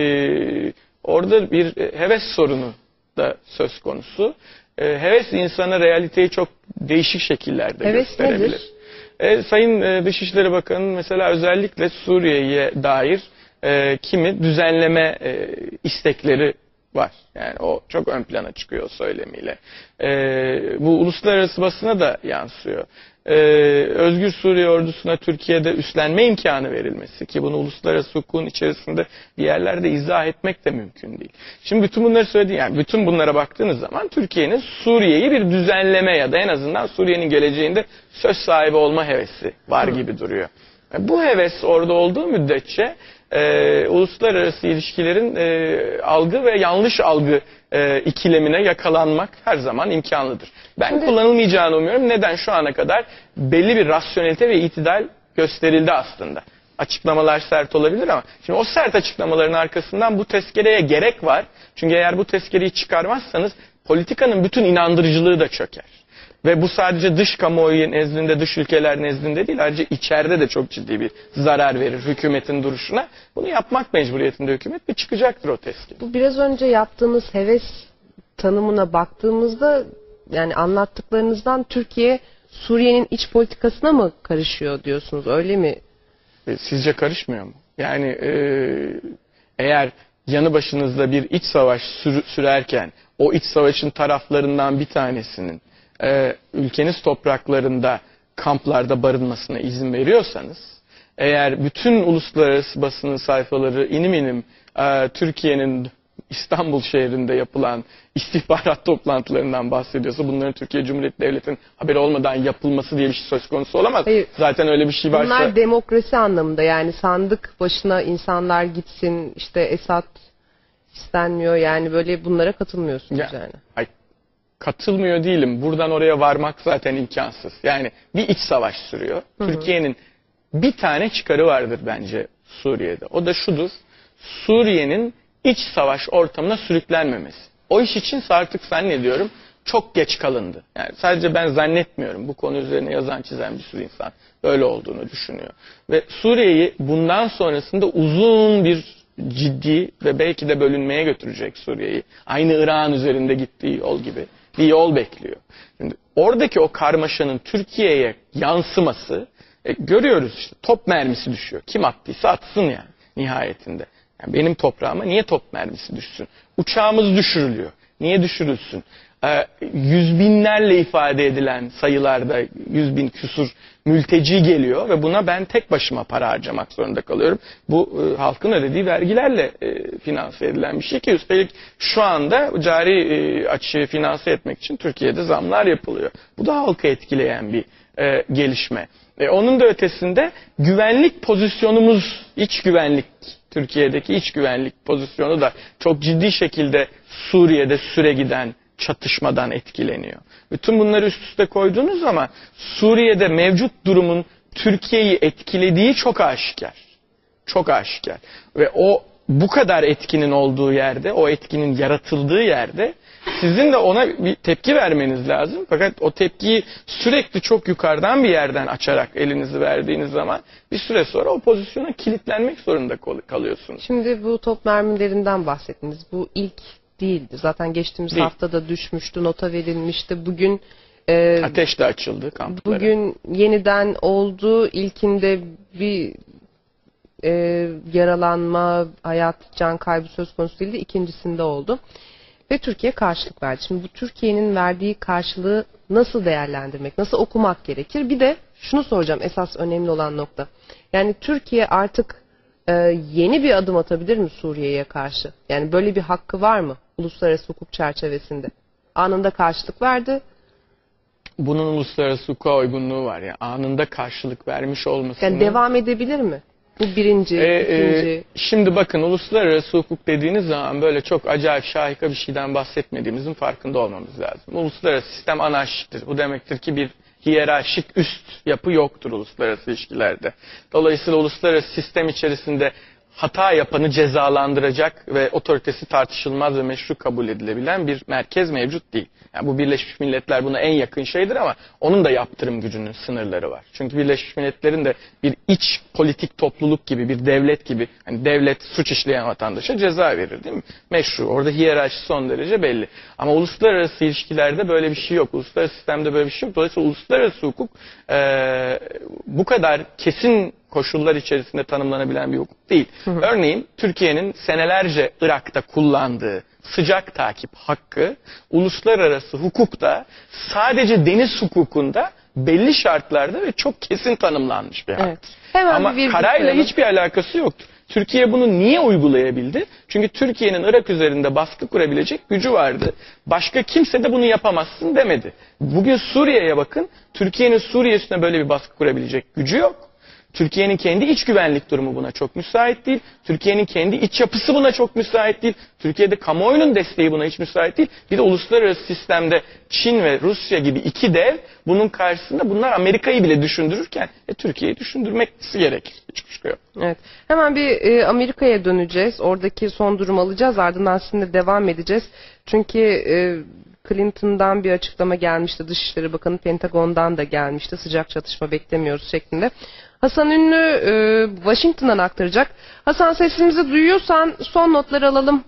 orada bir heves sorunu da söz konusu. E, heves insana realiteyi çok değişik şekillerde heves gösterebilir. Nedir? E, Sayın e, Dışişleri Bakanı mesela özellikle Suriye'ye dair e, kimi düzenleme e, istekleri var. Yani o çok ön plana çıkıyor o söylemiyle. E, bu uluslararası basına da yansıyor. E, Özgür Suriye ordusuna Türkiye'de üstlenme imkanı verilmesi ki bunu uluslararası hukukun içerisinde bir yerlerde izah etmek de mümkün değil. Şimdi bütün bunları söylediğim yani bütün bunlara baktığınız zaman Türkiye'nin Suriye'yi bir düzenleme ya da en azından Suriye'nin geleceğinde söz sahibi olma hevesi var gibi duruyor. Yani bu heves orada olduğu müddetçe e, uluslararası ilişkilerin e, algı ve yanlış algı e, ikilemine yakalanmak her zaman imkanlıdır. Ben Şimdi... kullanılmayacağını umuyorum. Neden? Şu ana kadar belli bir rasyonelite ve itidal gösterildi aslında. Açıklamalar sert olabilir ama şimdi o sert açıklamaların arkasından bu tezkereye gerek var. Çünkü eğer bu tezkereyi çıkarmazsanız politikanın bütün inandırıcılığı da çöker. Ve bu sadece dış kamuoyu nezdinde, dış ülkeler nezdinde değil, ayrıca içeride de çok ciddi bir zarar verir hükümetin duruşuna. Bunu yapmak mecburiyetinde hükümet ve çıkacaktır o tezkere. Bu biraz önce yaptığınız heves tanımına baktığımızda yani anlattıklarınızdan Türkiye Suriye'nin iç politikasına mı karışıyor diyorsunuz, öyle mi? Sizce karışmıyor mu? Yani e, eğer yanı başınızda bir iç savaş sür- sürerken o iç savaşın taraflarından bir tanesinin e, ülkeniz topraklarında kamplarda barınmasına izin veriyorsanız, eğer bütün uluslararası basının sayfaları inim inim e, Türkiye'nin İstanbul şehrinde yapılan istihbarat toplantılarından bahsediyorsa, bunların Türkiye Cumhuriyeti Devleti'nin haberi olmadan yapılması diye bir şey söz konusu olamaz. Hayır. Zaten öyle bir şey varsa... Bunlar demokrasi anlamında, yani sandık başına insanlar gitsin, işte Esad istenmiyor, yani böyle bunlara katılmıyorsunuz Ya, yani. Ay, katılmıyor değilim. Buradan oraya varmak zaten imkansız. Yani bir iç savaş sürüyor. Türkiye'nin bir tane çıkarı vardır bence Suriye'de. O da şudur: Suriye'nin iç savaş ortamına sürüklenmemesi. O iş için artık zannediyorum çok geç kalındı. Yani sadece ben zannetmiyorum. Bu konu üzerine yazan çizen bir sürü insan böyle olduğunu düşünüyor. Ve Suriye'yi bundan sonrasında uzun bir ciddi ve belki de bölünmeye götürecek Suriye'yi. Aynı Irak'ın üzerinde gittiği yol gibi bir yol bekliyor. Şimdi oradaki o karmaşanın Türkiye'ye yansıması, e, görüyoruz işte, top mermisi düşüyor. Kim attıysa atsın yani nihayetinde. Yani benim toprağıma niye top mermisi düşsün? Uçağımız düşürülüyor. Niye düşürülsün? Ee, yüz binlerle ifade edilen sayılarda yüz bin küsur mülteci geliyor ve buna ben tek başıma para harcamak zorunda kalıyorum. Bu e, halkın ödediği vergilerle e, finanse edilen bir şey ki üstelik şu anda cari e, açığı finanse etmek için Türkiye'de zamlar yapılıyor. Bu da halkı etkileyen bir e, gelişme. E, onun da ötesinde güvenlik pozisyonumuz, iç güvenlik, Türkiye'deki iç güvenlik pozisyonu da çok ciddi şekilde Suriye'de süregiden çatışmadan etkileniyor. Bütün bunları üst üste koyduğunuz zaman Suriye'de mevcut durumun Türkiye'yi etkilediği çok aşikar. Çok aşikar. Ve o bu kadar etkinin olduğu yerde, o etkinin yaratıldığı yerde sizin de ona bir tepki vermeniz lazım. Fakat o tepkiyi sürekli çok yukarıdan bir yerden açarak elinizi verdiğiniz zaman bir süre sonra o pozisyona kilitlenmek zorunda kalıyorsunuz. Şimdi bu top mermilerinden bahsettiniz. Bu ilk değildi. Zaten geçtiğimiz Değil. haftada düşmüştü, nota verilmişti. Bugün e, ateş de açıldı kamplara. Bugün yeniden oldu. İlkinde bir e, yaralanma, hayat, can kaybı söz konusu değildi. İkincisinde oldu. Ve Türkiye karşılık verdi. Şimdi bu Türkiye'nin verdiği karşılığı nasıl değerlendirmek, nasıl okumak gerekir? Bir de şunu soracağım, esas önemli olan nokta. Yani Türkiye artık e, yeni bir adım atabilir mi Suriye'ye karşı? Yani böyle bir hakkı var mı uluslararası hukuk çerçevesinde? Anında karşılık verdi. Bunun uluslararası hukuka uygunluğu var ya. Anında karşılık vermiş olmasının... Yani devam edebilir mi? Bu birinci, Ee, ikinci... E, şimdi bakın, uluslararası hukuk dediğiniz zaman böyle çok acayip şahika bir şeyden bahsetmediğimizin farkında olmamız lazım. Uluslararası sistem anarşiktir. Bu demektir ki bir hiyerarşik üst yapı yoktur uluslararası ilişkilerde. Dolayısıyla uluslararası sistem içerisinde hata yapanı cezalandıracak ve otoritesi tartışılmaz ve meşru kabul edilebilen bir merkez mevcut değil. Yani bu Birleşmiş Milletler buna en yakın şeydir ama onun da yaptırım gücünün sınırları var. Çünkü Birleşmiş Milletler'in de bir iç politik topluluk gibi, bir devlet gibi, hani devlet suç işleyen vatandaşa ceza verir değil mi? Meşru. Orada hiyerarşi son derece belli. Ama uluslararası ilişkilerde böyle bir şey yok. Uluslararası sistemde böyle bir şey yok. Dolayısıyla uluslararası hukuk ee, bu kadar kesin koşullar içerisinde tanımlanabilen bir hukuk değil. Hı hı. Örneğin Türkiye'nin senelerce Irak'ta kullandığı sıcak takip hakkı uluslararası hukukta, sadece deniz hukukunda belli şartlarda ve çok kesin tanımlanmış bir hak. Evet. Hemen ama bir karayla hiçbir alakası yoktur. Türkiye bunu niye uygulayabildi? Çünkü Türkiye'nin Irak üzerinde baskı kurabilecek gücü vardı. Başka kimse de bunu yapamazsın demedi. Bugün Suriye'ye bakın. Türkiye'nin Suriye üstüne böyle bir baskı kurabilecek gücü yok. Türkiye'nin kendi iç güvenlik durumu buna çok müsait değil. Türkiye'nin kendi iç yapısı buna çok müsait değil. Türkiye'de kamuoyunun desteği buna hiç müsait değil. Bir de uluslararası sistemde Çin ve Rusya gibi iki dev bunun karşısında, bunlar Amerika'yı bile düşündürürken e, Türkiye'yi düşündürmesi gerekir. Hiç kuşku yok. Evet. Hemen bir e, Amerika'ya döneceğiz. Oradaki son durumu alacağız. Ardından sizinle devam edeceğiz. Çünkü e, Clinton'dan bir açıklama gelmişti. Dışişleri Bakanı, Pentagon'dan da gelmişti. Sıcak çatışma beklemiyoruz şeklinde. Hasan Ünlü e, Washington'dan aktaracak. Hasan, sesimizi duyuyorsan son notları alalım.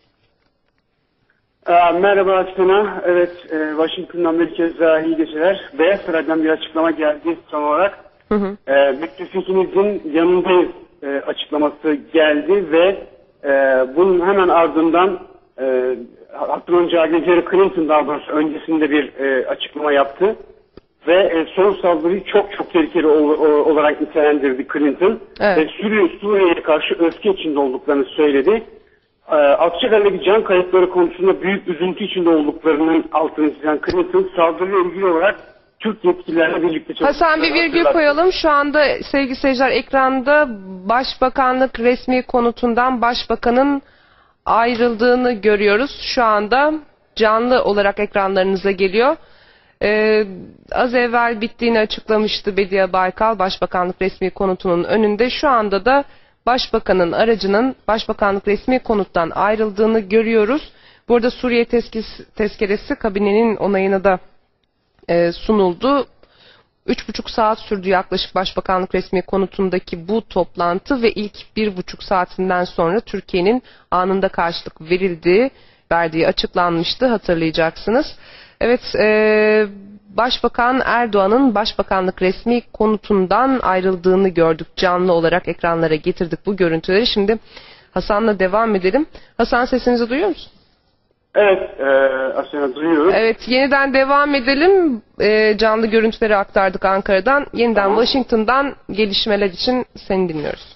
Aa, merhaba Asena. Evet, e, Washington'dan bir kez daha iyi geceler. Beyaz Saray'dan bir açıklama geldi son olarak. Hı hı. E, müttefikinizin yanındayız e, açıklaması geldi ve E, bunun hemen ardından e, hatırlanacağı gibi Hillary Clinton daha doğrusu öncesinde bir e, açıklama yaptı. Ve e, son saldırıyı çok çok tehlikeli ol, o, olarak nitelendirdi Clinton. Evet. Ve Suriye, Suriye'ye karşı öfke içinde olduklarını söyledi. E, Akçakale'deki can kayıpları konusunda büyük üzüntü içinde olduklarının altını çizen Clinton saldırıyla ilgili olarak Türk yetkililerle birlikte çalıştı. Hasan bir virgül koyalım. Şu anda sevgili seyirciler ekranda Başbakanlık resmi konutundan Başbakanın ayrıldığını görüyoruz. Şu anda canlı olarak ekranlarınıza geliyor. Ee, az evvel bittiğini açıklamıştı Bediye Baykal Başbakanlık resmi konutunun önünde. Şu anda da Başbakanın aracının Başbakanlık resmi konuttan ayrıldığını görüyoruz. Burada Suriye tezkis, tezkeresi kabinenin onayına da e, sunuldu. Üç buçuk saat sürdü yaklaşık Başbakanlık resmi konutundaki bu toplantı ve ilk bir buçuk saatinden sonra Türkiye'nin anında karşılık verildiği, verdiği açıklanmıştı, hatırlayacaksınız. Evet, e, Başbakan Erdoğan'ın Başbakanlık resmi konutundan ayrıldığını gördük. Canlı olarak ekranlara getirdik bu görüntüleri. Şimdi Hasan'la devam edelim. Hasan, sesinizi duyuyor musun? Evet, e, Asena duyuyorum. Evet, yeniden devam edelim. E, canlı görüntüleri aktardık Ankara'dan. Yeniden Tamam. Washington'dan gelişmeler için seni dinliyoruz.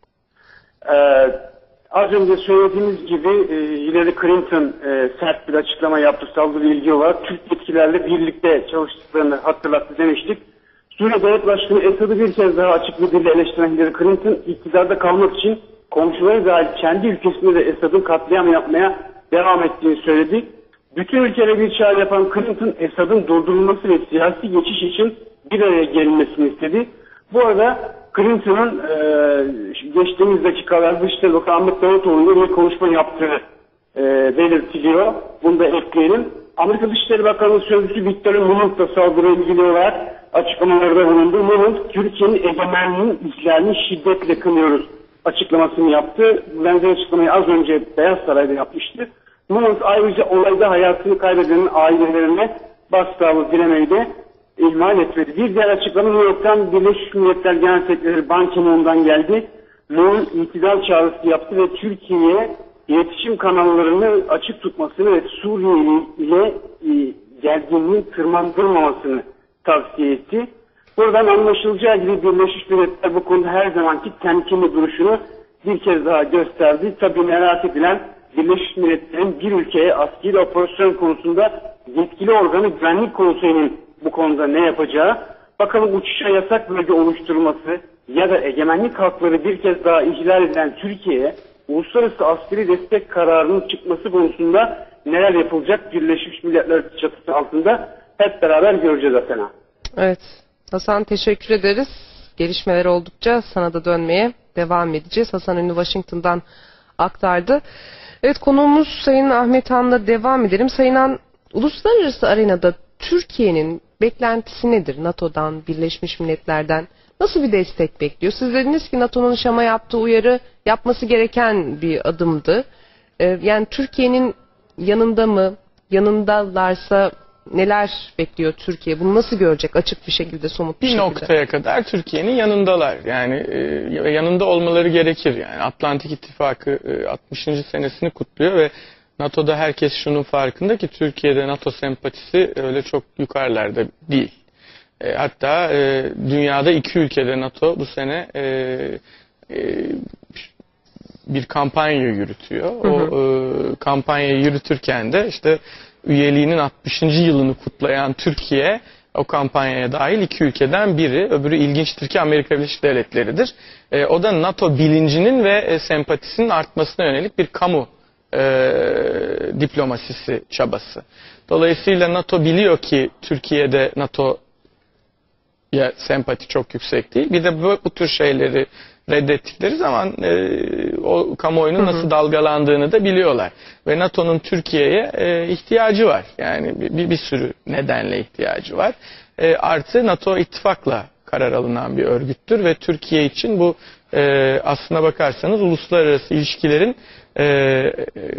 Evet. Az önce söylediğimiz gibi e, Hillary Clinton e, sert bir açıklama yaptı saldırıyla ilgili olarak. Türk yetkililerle birlikte çalıştıklarını hatırlattı demiştik. Suriye Devlet Başkanı Esad'ı bir kez daha açık bir dille eleştiren Hillary Clinton iktidarda kalmak için komşuları dahil kendi ülkesinde de Esad'ın katliam yapmaya devam ettiğini söyledi. Bütün ülkelere bir çağrı yapan Clinton Esad'ın durdurulması ve siyasi geçiş için bir araya gelinmesini istedi. Bu arada Clinton'ın e, geçtiğimiz dakikalarda Dışişleri Bakanı Ahmet Davutoğlu'nun bir konuşma yaptığı e, belirtiliyor. Bunu da ekleyelim. Amerika Dışişleri Bakanı Sözcüsü Victor Nuland da saldırıyla ilgili olarak açıklamalarda bulundu. Nuland, Türkiye'nin egemenliğinin ihlalini şiddetle kınıyoruz açıklamasını yaptı. Benzer açıklamayı az önce Beyaz Saray'da yapmıştı. Nuland ayrıca olayda hayatını kaybedenin ailelerine başsağlığı dilemeyi de ihmal etmedi. Bir diğer açıklama New York'tan Birleşmiş Milletler Genel Sekreteri Ban Ki-moon'dan geldi. Moon itidal çağrısı yaptı ve Türkiye'ye iletişim kanallarını açık tutmasını ve Suriye ile e, gerginliğin tırmandırmamasını tavsiye etti. Buradan anlaşılacağı gibi Birleşmiş Milletler bu konuda her zamanki temkinli duruşunu bir kez daha gösterdi. Tabii merak edilen Birleşmiş Milletler'in bir ülkeye askeri operasyon konusunda yetkili organı Güvenlik Konseyi'nin bu konuda ne yapacağı, bakalım uçuşa yasak bölge oluşturulması ya da egemenlik hakları bir kez daha ihlal edilen Türkiye'ye uluslararası askeri destek kararının çıkması konusunda neler yapılacak Birleşmiş Milletler çatısı altında hep beraber göreceğiz Asena. Evet, Hasan teşekkür ederiz. Gelişmeler oldukça sana da dönmeye devam edeceğiz. Hasan Ünlü Washington'dan aktardı. Evet, konuğumuz Sayın Ahmet Han'la devam edelim. Sayın Han, uluslararası arenada Türkiye'nin beklentisi nedir? NATO'dan, Birleşmiş Milletler'den nasıl bir destek bekliyor? Siz dediniz ki NATO'nun Şam'a yaptığı uyarı yapması gereken bir adımdı. Ee, yani Türkiye'nin yanında mı? Yanındalarsa neler bekliyor Türkiye? Bunu nasıl görecek açık bir şekilde, somut bir, bir şekilde? Bir noktaya kadar Türkiye'nin yanındalar. Yani e, yanında olmaları gerekir. Yani Atlantik İttifakı e, altmışıncı senesini kutluyor ve NATO'da herkes şunun farkında ki Türkiye'de NATO sempatisi öyle çok yukarılarda değil. E, hatta e, dünyada iki ülkede NATO bu sene e, e, bir kampanya yürütüyor. Hı hı. O e, kampanyayı yürütürken de işte üyeliğinin altmışıncı yılını kutlayan Türkiye o kampanyaya dahil iki ülkeden biri. Öbürü ilginçtir ki Amerika Birleşik Devletleri'dir. E, o da NATO bilincinin ve e, sempatisinin artmasına yönelik bir kamu e, diplomasisi çabası. Dolayısıyla NATO biliyor ki Türkiye'de NATO'ya sempati çok yüksek değil. Bir de bu, bu tür şeyleri reddettikleri zaman e, o kamuoyunun nasıl dalgalandığını da biliyorlar. Ve NATO'nun Türkiye'ye e, ihtiyacı var. Yani bir, bir sürü nedenle ihtiyacı var. E, artı NATO ittifakla karar alınan bir örgüttür ve Türkiye için bu e, aslına bakarsanız uluslararası ilişkilerin e, e,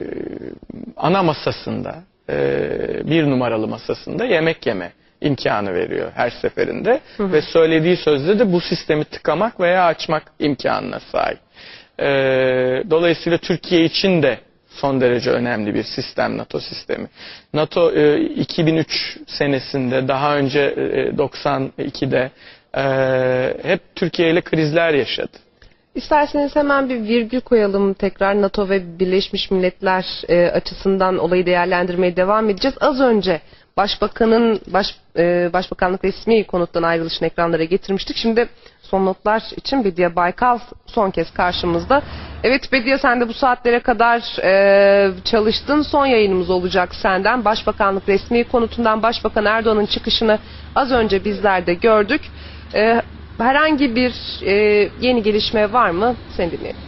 ana masasında, e, bir numaralı masasında yemek yeme imkanı veriyor her seferinde. Hı hı. Ve söylediği sözde de bu sistemi tıkamak veya açmak imkanına sahip. E, dolayısıyla Türkiye için de son derece önemli bir sistem NATO sistemi. NATO e, iki bin üç senesinde, daha önce e, doksan ikide e, hep Türkiye ile krizler yaşadı. İsterseniz hemen bir virgül koyalım, tekrar NATO ve Birleşmiş Milletler e, açısından olayı değerlendirmeye devam edeceğiz. Az önce Başbakanın baş, e, Başbakanlık resmi konuttan ayrılışını ekranlara getirmiştik. Şimdi son notlar için Bediye Baykal son kez karşımızda. Evet Bediye, sen de bu saatlere kadar e, çalıştın. Son yayınımız olacak senden. Başbakanlık resmi konutundan Başbakan Erdoğan'ın çıkışını az önce bizler de gördük. E, herhangi bir e, yeni gelişme var mı? Seni dinleyelim.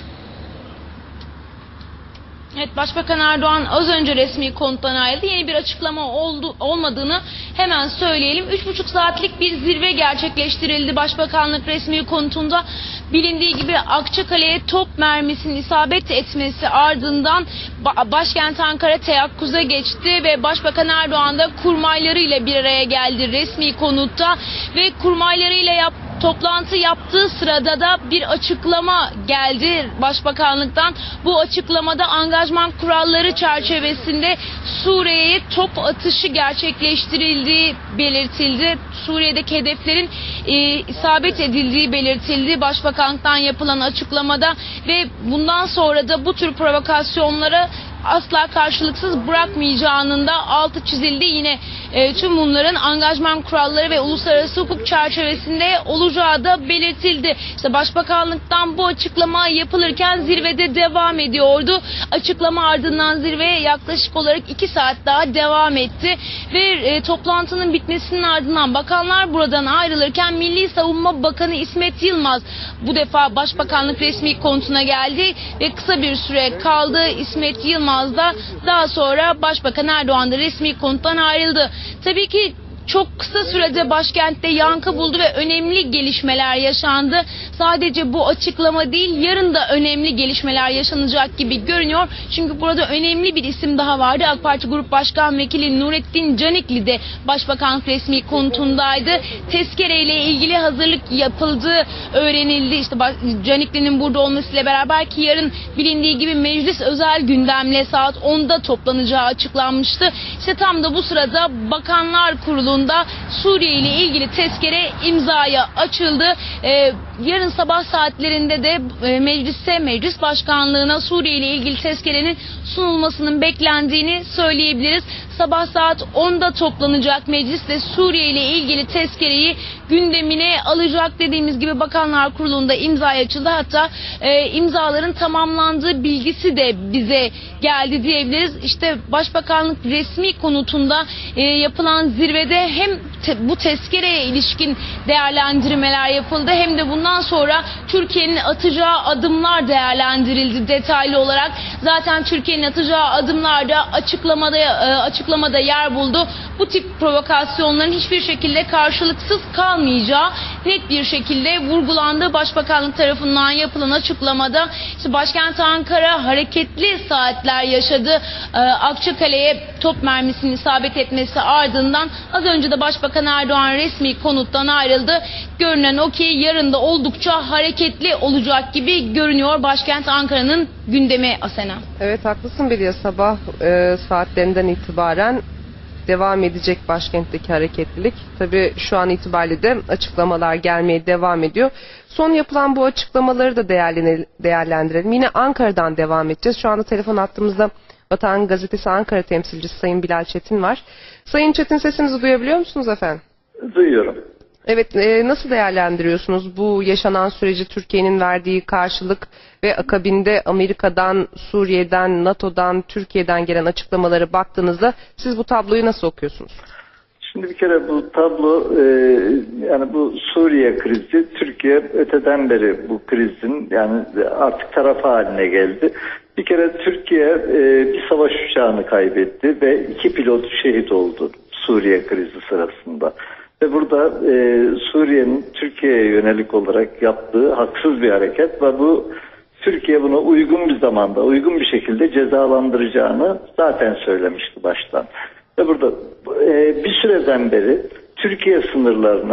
Evet, Başbakan Erdoğan az önce resmi konuttan ayrıldı. Yeni bir açıklama oldu, olmadığını hemen söyleyelim. Üç buçuk saatlik bir zirve gerçekleştirildi Başbakanlık resmi konutunda. Bilindiği gibi Akçakale'ye top mermisinin isabet etmesi ardından başkent Ankara teyakkuza geçti ve Başbakan Erdoğan da kurmaylarıyla bir araya geldi resmi konutta ve kurmaylarıyla yaptı. Toplantı yaptığı sırada da bir açıklama geldi Başbakanlıktan. Bu açıklamada angajman kuralları çerçevesinde Suriye'ye top atışı gerçekleştirildiği belirtildi. Suriye'deki hedeflerin e, isabet edildiği belirtildi Başbakanlıktan yapılan açıklamada ve bundan sonra da bu tür provokasyonlara asla karşılıksız bırakmayacağının da altı çizildi. Yine e, tüm bunların angajman kuralları ve uluslararası hukuk çerçevesinde olacağı da belirtildi. İşte Başbakanlıktan bu açıklama yapılırken zirvede devam ediyordu. Açıklama ardından zirve yaklaşık olarak iki saat daha devam etti ve e, toplantının bitmesinin ardından bakanlar buradan ayrılırken Milli Savunma Bakanı İsmet Yılmaz bu defa Başbakanlık resmi konutuna geldi ve kısa bir süre kaldı. İsmet Yılmaz da daha sonra Başbakan Erdoğan da resmi konuttan ayrıldı. Tabii ki çok kısa sürede başkentte yankı buldu ve önemli gelişmeler yaşandı. Sadece bu açıklama değil, yarın da önemli gelişmeler yaşanacak gibi görünüyor. Çünkü burada önemli bir isim daha vardı. AK Parti Grup Başkan Vekili Nurettin Canikli de Başbakanlık resmi konutundaydı. Tezkere ile ilgili hazırlık yapıldığı öğrenildi. İşte Canikli'nin burada olmasıyla beraber ki yarın bilindiği gibi meclis özel gündemle saat onda toplanacağı açıklanmıştı. İşte tam da bu sırada Bakanlar Kurulu Suriye ile ilgili tezkere imzaya açıldı. Ee, yarın sabah saatlerinde de e, mecliste, meclis başkanlığına Suriye ile ilgili tezkerenin sunulmasının beklendiğini söyleyebiliriz. Sabah saat onda toplanacak meclis ve Suriye ile ilgili tezkereyi gündemine alacak. Dediğimiz gibi Bakanlar Kurulu'nda imzaya açıldı. Hatta e, imzaların tamamlandığı bilgisi de bize geldi diyebiliriz. İşte Başbakanlık resmi konutunda e, yapılan zirvede hem te, bu tezkereye ilişkin değerlendirmeler yapıldı hem de bundan sonra Türkiye'nin atacağı adımlar değerlendirildi detaylı olarak. Zaten Türkiye'nin atacağı adımlar da açıklamada e, açıklamada yer buldu. Bu tip provokasyonların hiçbir şekilde karşılıksız kalmayacağı net bir şekilde vurgulandı. Başbakanlık tarafından yapılan açıklamada işte başkent Ankara hareketli saatler yaşadı. Ee, Akçakale'ye top mermisinin isabet etmesi ardından az önce de Başbakan Erdoğan resmi konuttan ayrıldı. Görünen o ki yarın da oldukça hareketli olacak gibi görünüyor başkent Ankara'nın gündemi Asena. Evet haklısın Bediye, sabah e, saatlerinden itibaren devam edecek başkentteki hareketlilik. Tabii şu an itibariyle de açıklamalar gelmeye devam ediyor. Son yapılan bu açıklamaları da değerlendirelim. Yine Ankara'dan devam edeceğiz. Şu anda telefon hattımızda Vatan Gazetesi Ankara temsilcisi Sayın Bilal Çetin var. Sayın Çetin, sesimizi duyabiliyor musunuz efendim? Duyuyorum. Evet, e, nasıl değerlendiriyorsunuz bu yaşanan süreci, Türkiye'nin verdiği karşılık ve akabinde Amerika'dan, Suriye'den, NATO'dan, Türkiye'den gelen açıklamalara baktığınızda siz bu tabloyu nasıl okuyorsunuz? Şimdi bir kere bu tablo, e, yani bu Suriye krizi, Türkiye öteden beri bu krizin yani artık tarafı haline geldi. Bir kere Türkiye e, bir savaş uçağını kaybetti ve iki pilot şehit oldu Suriye krizi sırasında. Ve burada e, Suriye'nin Türkiye'ye yönelik olarak yaptığı haksız bir hareket ve bu Türkiye bunu uygun bir zamanda, uygun bir şekilde cezalandıracağını zaten söylemişti baştan. Ve burada e, bir süreden beri Türkiye sınırlarına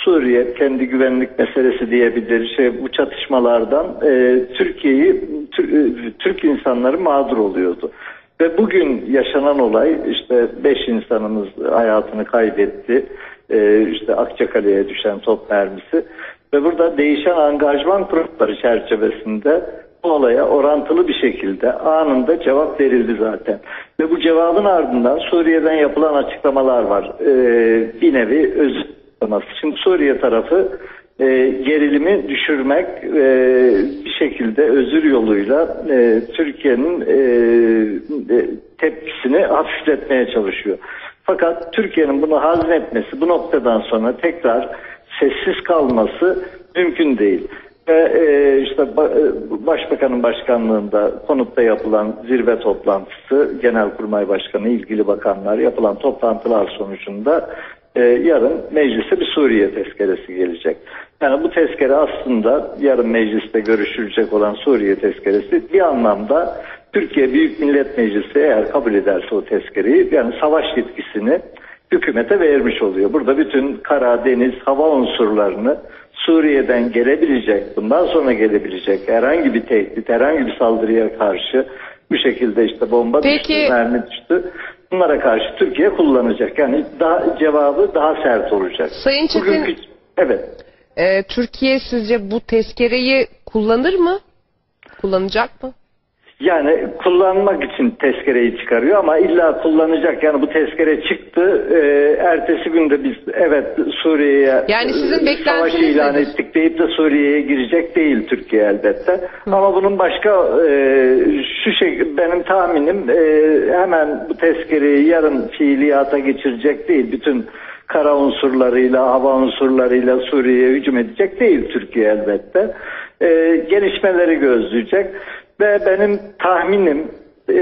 Suriye kendi güvenlik meselesi diyebilir. Şey, bu çatışmalardan e, Türkiye'yi, Türk insanları mağdur oluyordu. Ve bugün yaşanan olay, işte beş insanımız hayatını kaybetti. E, işte Akçakale'ye düşen top mermisi. Ve burada değişen angajman kuralları çerçevesinde bu olaya orantılı bir şekilde anında cevap verildi zaten. Ve bu cevabın ardından Suriye'den yapılan açıklamalar var. Ee, bir nevi özür dileması. Şimdi Suriye tarafı e, gerilimi düşürmek e, bir şekilde özür yoluyla e, Türkiye'nin e, e, tepkisini hafifletmeye çalışıyor. Fakat Türkiye'nin bunu hazmetmesi, bu noktadan sonra tekrar sessiz kalması mümkün değil. Ve e, işte Başbakanın başkanlığında konutta yapılan zirve toplantısı, Genelkurmay Başkanı, ilgili bakanlar yapılan toplantılar sonucunda e, yarın meclise bir Suriye tezkeresi gelecek. Yani bu tezkere aslında yarın mecliste görüşülecek olan Suriye tezkeresi bir anlamda Türkiye Büyük Millet Meclisi eğer kabul ederse o tezkereyi, yani savaş yetkisini hükümete vermiş oluyor. Burada bütün kara, deniz, hava unsurlarını Suriye'den gelebilecek, bundan sonra gelebilecek herhangi bir tehdit, herhangi bir saldırıya karşı bu şekilde işte bomba Peki, düştü, mermi düştü. Bunlara karşı Türkiye kullanacak. Yani daha cevabı daha sert olacak. Sayın Çetin, Bugünkü, evet. e, Türkiye sizce bu tezkereyi kullanır mı? Kullanacak mı? Yani kullanmak için tezkereyi çıkarıyor ama illa kullanacak. Yani bu tezkere çıktı. E, ertesi günde biz evet Suriye'ye yani sizin e, savaş ilan nedir? ettik deyip de Suriye'ye girecek değil Türkiye elbette. Hı. Ama bunun başka e, şu şey benim tahminim e, hemen bu tezkereyi yarın fiiliyata geçirecek değil. Bütün kara unsurlarıyla, hava unsurlarıyla Suriye'ye hücum edecek değil Türkiye elbette. E, gelişmeleri gözleyecek. Ve benim tahminim e,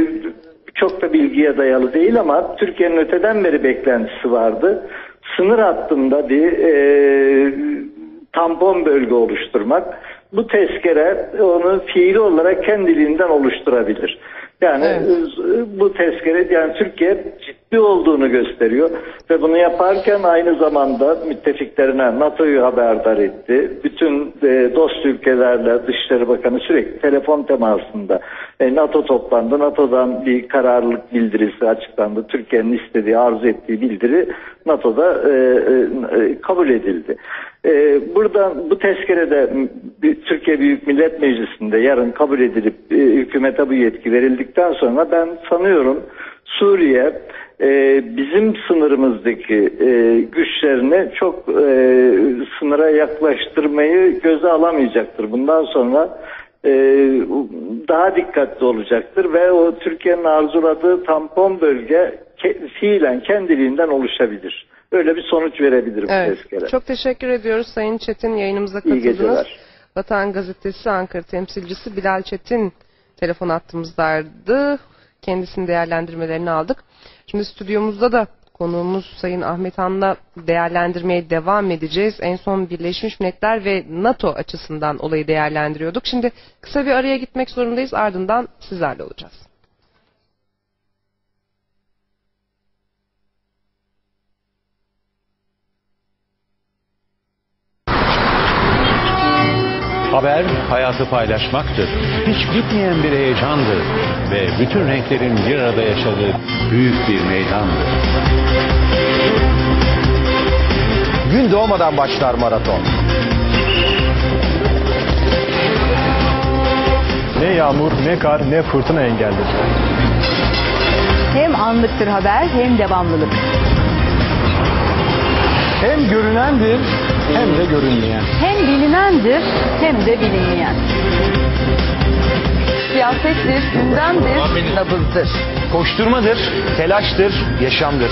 çok da bilgiye dayalı değil ama Türkiye'nin öteden beri beklentisi vardı. Sınır hattında bir e, tampon bölge oluşturmak. Bu tezkere onu fiili olarak kendiliğinden oluşturabilir. Yani evet. Bu tezkere yani Türkiye ciddi olduğunu gösteriyor ve bunu yaparken aynı zamanda müttefiklerine NATO'yu haberdar etti. Bütün e, dost ülkelerle Dışişleri Bakanı sürekli telefon temasında. E, NATO toplandı. NATO'dan bir kararlılık bildirisi açıklandı. Türkiye'nin istediği, arzu ettiği bildiri NATO'da e, e, kabul edildi. E, burada bu tezkerede Türkiye Büyük Millet Meclisi'nde yarın kabul edilip e, hükümete bu yetki verildikten sonra ben sanıyorum Suriye e, bizim sınırımızdaki e, güçlerini çok e, sınıra yaklaştırmayı göze alamayacaktır. Bundan sonra e, daha dikkatli olacaktır ve o Türkiye'nin arzuladığı tampon bölge ke, fiilen kendiliğinden oluşabilir. Öyle bir sonuç verebilir bu evet. tezkere. Çok teşekkür ediyoruz Sayın Çetin, yayınımıza katıldınız. Vatan Gazetesi Ankara temsilcisi Bilal Çetin telefon hattımızdaydı. Kendisinin değerlendirmelerini aldık. Şimdi stüdyomuzda da konuğumuz Sayın Ahmet Han'la değerlendirmeye devam edeceğiz. En son Birleşmiş Milletler ve NATO açısından olayı değerlendiriyorduk. Şimdi kısa bir araya gitmek zorundayız. Ardından sizlerle olacağız. Haber, hayatı paylaşmaktır. Hiç bitmeyen bir heyecandır. Ve bütün renklerin bir arada yaşadığı büyük bir meydandır. Gün doğmadan başlar maraton. Ne yağmur, ne kar, ne fırtına engeldir. Hem anlıktır haber, hem devamlılık. Hem görünendir, hem de görünmeyen. Hem bilinendir, hem de bilinmeyen. Siyasettir, gündemdir, nabızdır. Koşturmadır, telaştır, yaşamdır.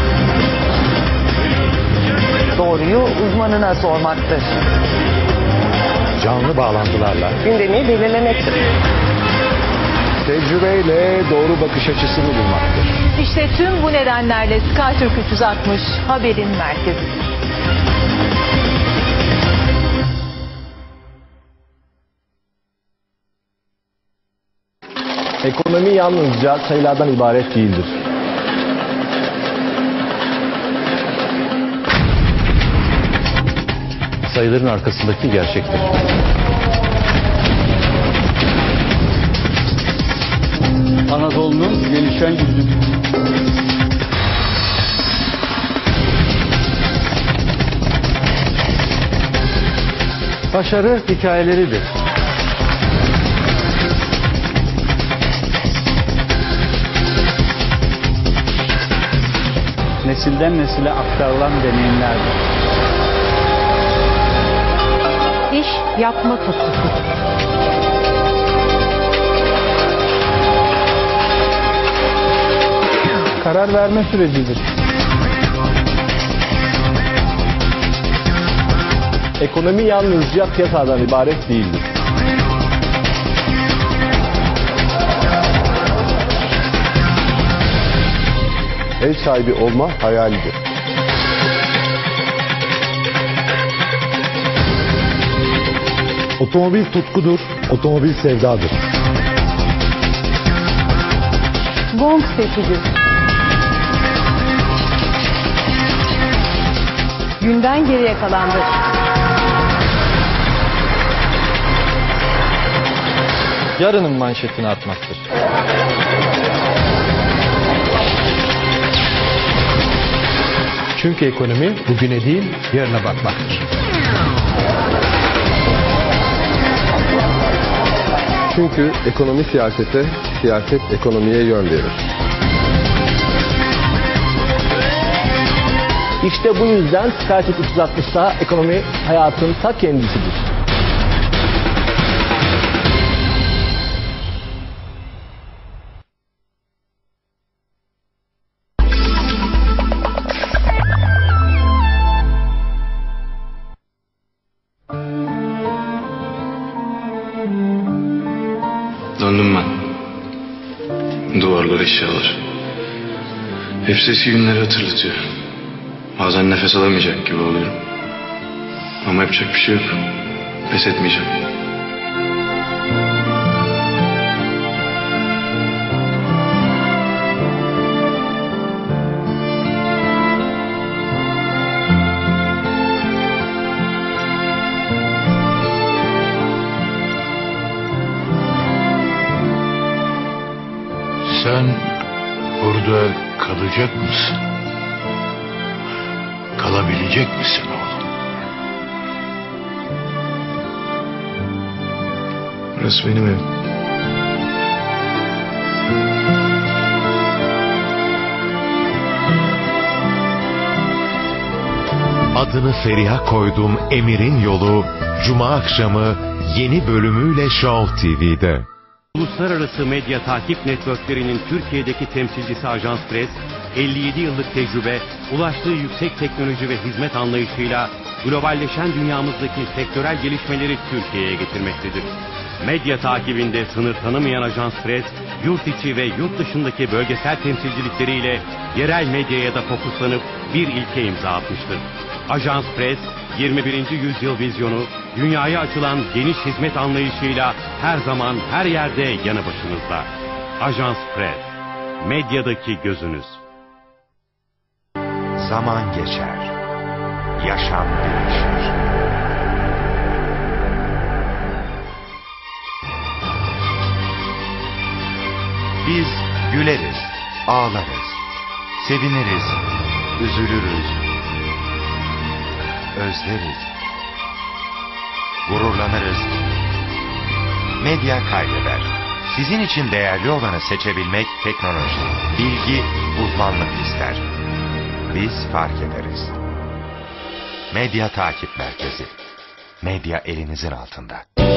Doğruyu uzmanına sormaktır. Canlı bağlantılarla Gündemi belirlemektir. Tecrübeyle doğru bakış açısını bulmaktır. İşte tüm bu nedenlerle SkyTürk üç yüz altmış haberin merkezidir. Ekonomi yalnızca sayılardan ibaret değildir. sayıların arkasındaki gerçektir. Anadolu'nun gelişen yüzü. Başarı hikayeleridir. Nesilden nesile aktarılan deneyimlerdir. İş yapma tutkusu. Karar verme sürecidir. Ekonomi yalnızca piyasadan ibaret değildir. Ev sahibi olma hayalidir. Otomobil tutkudur, otomobil sevdadır. Gong sesidir. Günden geriye kalandır. Yarının manşetini atmaktır. Çünkü ekonomi bugüne değil, yarına bakmaktır. Çünkü ekonomi siyasete, siyaset ekonomiye yön verir. İşte bu yüzden SkyTürk üç yüz altmışta ekonomi hayatın ta kendisidir. Döndüm ben. Duvarlar, eşyalar. Hepsi eski günleri hatırlatıyor. Bazen nefes alamayacak gibi oluyorum. Ama yapacak bir şey yok. Pes etmeyeceğim. Sen burada kalacak mısın? Kalabilecek misin oğlum? Burası benim evim. Adını Feriha koyduğum Emir'in Yolu Cuma akşamı yeni bölümüyle Show T V'de. Uluslararası medya takip networklerinin Türkiye'deki temsilcisi Ajans Press, elli yedi yıllık tecrübe, ulaştığı yüksek teknoloji ve hizmet anlayışıyla globalleşen dünyamızdaki sektörel gelişmeleri Türkiye'ye getirmektedir. Medya takibinde sınır tanımayan Ajans Press, yurt içi ve yurt dışındaki bölgesel temsilcilikleriyle yerel medyaya da fokuslanıp bir ilke imza atmıştır. Ajans Press, yirmi birinci yüzyıl vizyonu, dünyaya açılan geniş hizmet anlayışıyla her zaman her yerde yanı başınızda. Ajans Press, medyadaki gözünüz. Zaman geçer, yaşam değişir. Biz güleriz, ağlarız, seviniriz, üzülürüz, özleriz, gururlanırız. Medya kaybeder. Sizin için değerli olanı seçebilmek teknoloji, bilgi, uzmanlık ister. Biz fark ederiz. Medya Takip Merkezi. Medya elinizin altında.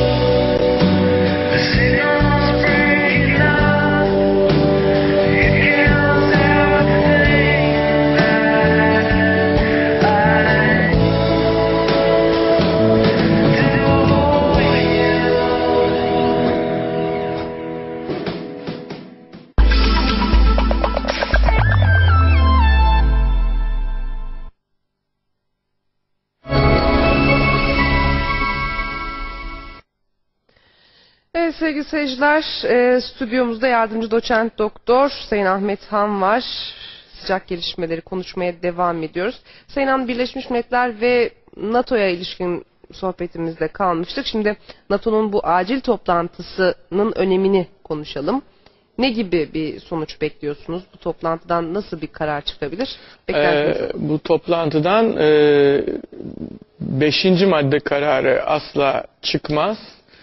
Evet sevgili seyirciler, e, stüdyomuzda yardımcı doçent doktor Sayın Ahmet Han var. Sıcak gelişmeleri konuşmaya devam ediyoruz. Sayın Han, Birleşmiş Milletler ve NATO'ya ilişkin sohbetimizde kalmıştık. Şimdi NATO'nun bu acil toplantısının önemini konuşalım. Ne gibi bir sonuç bekliyorsunuz? Bu toplantıdan nasıl bir karar çıkabilir? Ee, bu toplantıdan e, beşinci madde kararı asla çıkmaz.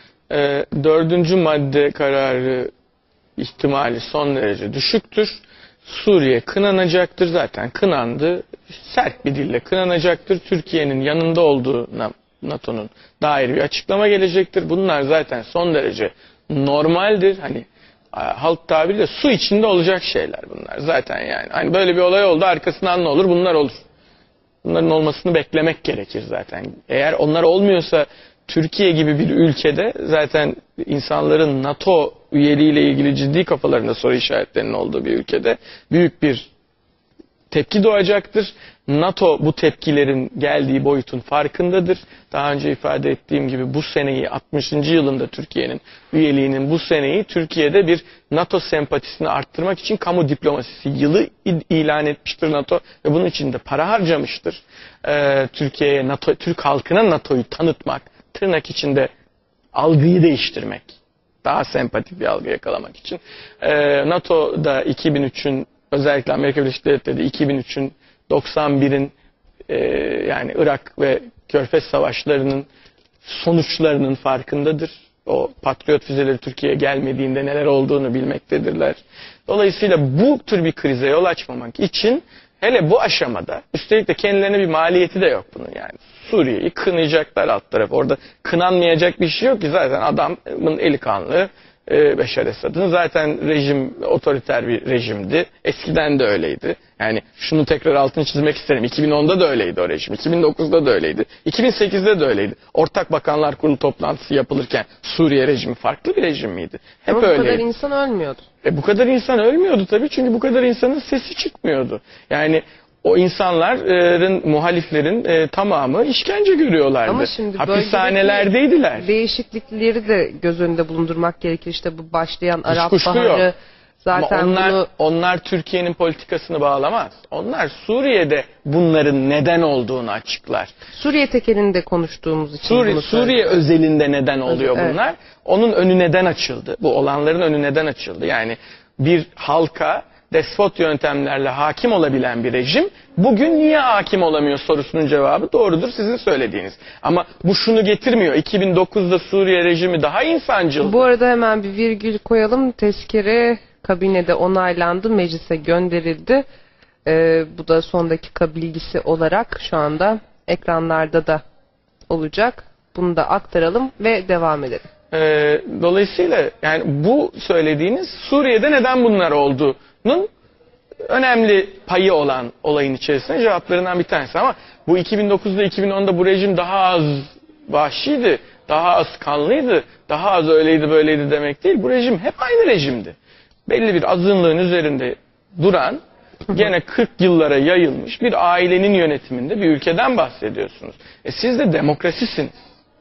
E, dördüncü madde kararı ihtimali son derece düşüktür. Suriye kınanacaktır, zaten kınandı. Sert bir dille kınanacaktır. Türkiye'nin yanında olduğuna NATO'nun dair bir açıklama gelecektir. Bunlar zaten son derece normaldir. Hani halk tabiriyle su içinde olacak şeyler bunlar zaten yani. Hani böyle bir olay oldu, arkasından ne olur? Bunlar olur. Bunların olmasını beklemek gerekir zaten. Eğer onlar olmuyorsa Türkiye gibi bir ülkede zaten insanların NATO üyeliğiyle ilgili ciddi kafalarında soru işaretlerinin olduğu bir ülkede büyük bir tepki doğacaktır. NATO bu tepkilerin geldiği boyutun farkındadır. Daha önce ifade ettiğim gibi bu seneyi, altmışıncı yılında Türkiye'nin üyeliğinin bu seneyi Türkiye'de bir NATO sempatisini arttırmak için kamu diplomasisi yılı ilan etmiştir NATO ve bunun için de para harcamıştır. Ee, Türkiye'ye NATO, Türk halkına NATO'yu tanıtmak, tırnak içinde algıyı değiştirmek, daha sempatik bir algı yakalamak için. Ee, NATO'da iki bin üçün, özellikle Amerika Birleşik Devletleri'de iki bin üçün, doksan birin e, yani Irak ve Körfez Savaşları'nın sonuçlarının farkındadır. O Patriot füzeleri Türkiye'ye gelmediğinde neler olduğunu bilmektedirler. Dolayısıyla bu tür bir krize yol açmamak için hele bu aşamada, üstelik de kendilerine bir maliyeti de yok bunun yani. Suriye'yi kınayacaklar alt taraf. Orada kınanmayacak bir şey yok ki, zaten adamın eli kanlı. Beşar Esad'ın zaten rejim otoriter bir rejimdi. Eskiden de öyleydi. Yani şunu tekrar altını çizmek isterim. iki bin onda da öyleydi o rejim. iki bin dokuzda da öyleydi. iki bin sekizde de öyleydi. Ortak Bakanlar Kurulu toplantısı yapılırken Suriye rejimi farklı bir rejim miydi? Hep Ama bu öyleydi. kadar insan ölmüyordu. E bu kadar insan ölmüyordu tabii, çünkü bu kadar insanın sesi çıkmıyordu. Yani o insanların, muhaliflerin e, tamamı işkence görüyorlardı. Ama şimdi hapishanelerdeydiler. Değişiklikleri de göz önünde bulundurmak gerekir. İşte bu başlayan Hiç Arap kuşku Baharı yok. zaten Ama onlar, bunu... onlar Türkiye'nin politikasını bağlamaz. Onlar Suriye'de bunların neden olduğunu açıklar. Suriye tekelinde konuştuğumuz için Suriye, bunu Suriye özelinde neden oluyor Evet. bunlar? Onun önü neden açıldı? Bu olanların önü neden açıldı? Yani bir halka despot yöntemlerle hakim olabilen bir rejim bugün niye hakim olamıyor sorusunun cevabı doğrudur, sizin söylediğiniz. Ama bu şunu getirmiyor. iki bin dokuzda Suriye rejimi daha insancıl. Bu arada hemen bir virgül koyalım. Tezkere kabinede onaylandı, meclise gönderildi. Ee, bu da son dakika bilgisi olarak şu anda ekranlarda da olacak. Bunu da aktaralım ve devam edelim. Ee, dolayısıyla yani bu söylediğiniz Suriye'de neden bunlar olduğunun önemli payı olan olayın içerisinde cevaplarından bir tanesi. Ama bu iki bin dokuzda iki bin onda bu rejim daha az vahşiydi, daha az kanlıydı, daha az öyleydi böyleydi demek değil. Bu rejim hep aynı rejimdi. Belli bir azınlığın üzerinde duran, gene kırk yıllara yayılmış bir ailenin yönetiminde bir ülkeden bahsediyorsunuz. E siz de demokrasisiniz.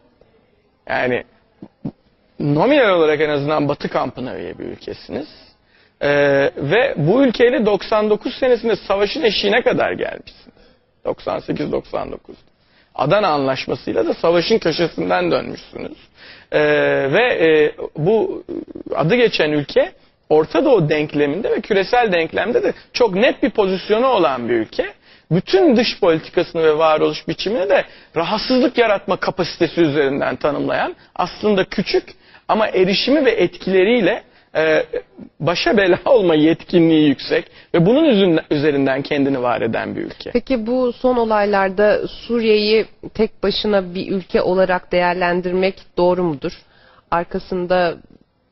Yani nominal olarak en azından Batı kampına üye bir ülkesiniz. Ee, ve bu ülkeyle doksan dokuz senesinde savaşın eşiğine kadar gelmişsiniz. doksan sekiz doksan dokuz. Adana Anlaşması'yla da savaşın köşesinden dönmüşsünüz. Ee, ve e, bu adı geçen ülke Orta Doğu denkleminde ve küresel denklemde de çok net bir pozisyonu olan bir ülke. Bütün dış politikasını ve varoluş biçimini de rahatsızlık yaratma kapasitesi üzerinden tanımlayan, aslında küçük ama erişimi ve etkileriyle e, başa bela olma yetkinliği yüksek ve bunun üzerinden kendini var eden bir ülke. Peki bu son olaylarda Suriye'yi tek başına bir ülke olarak değerlendirmek doğru mudur? Arkasındaki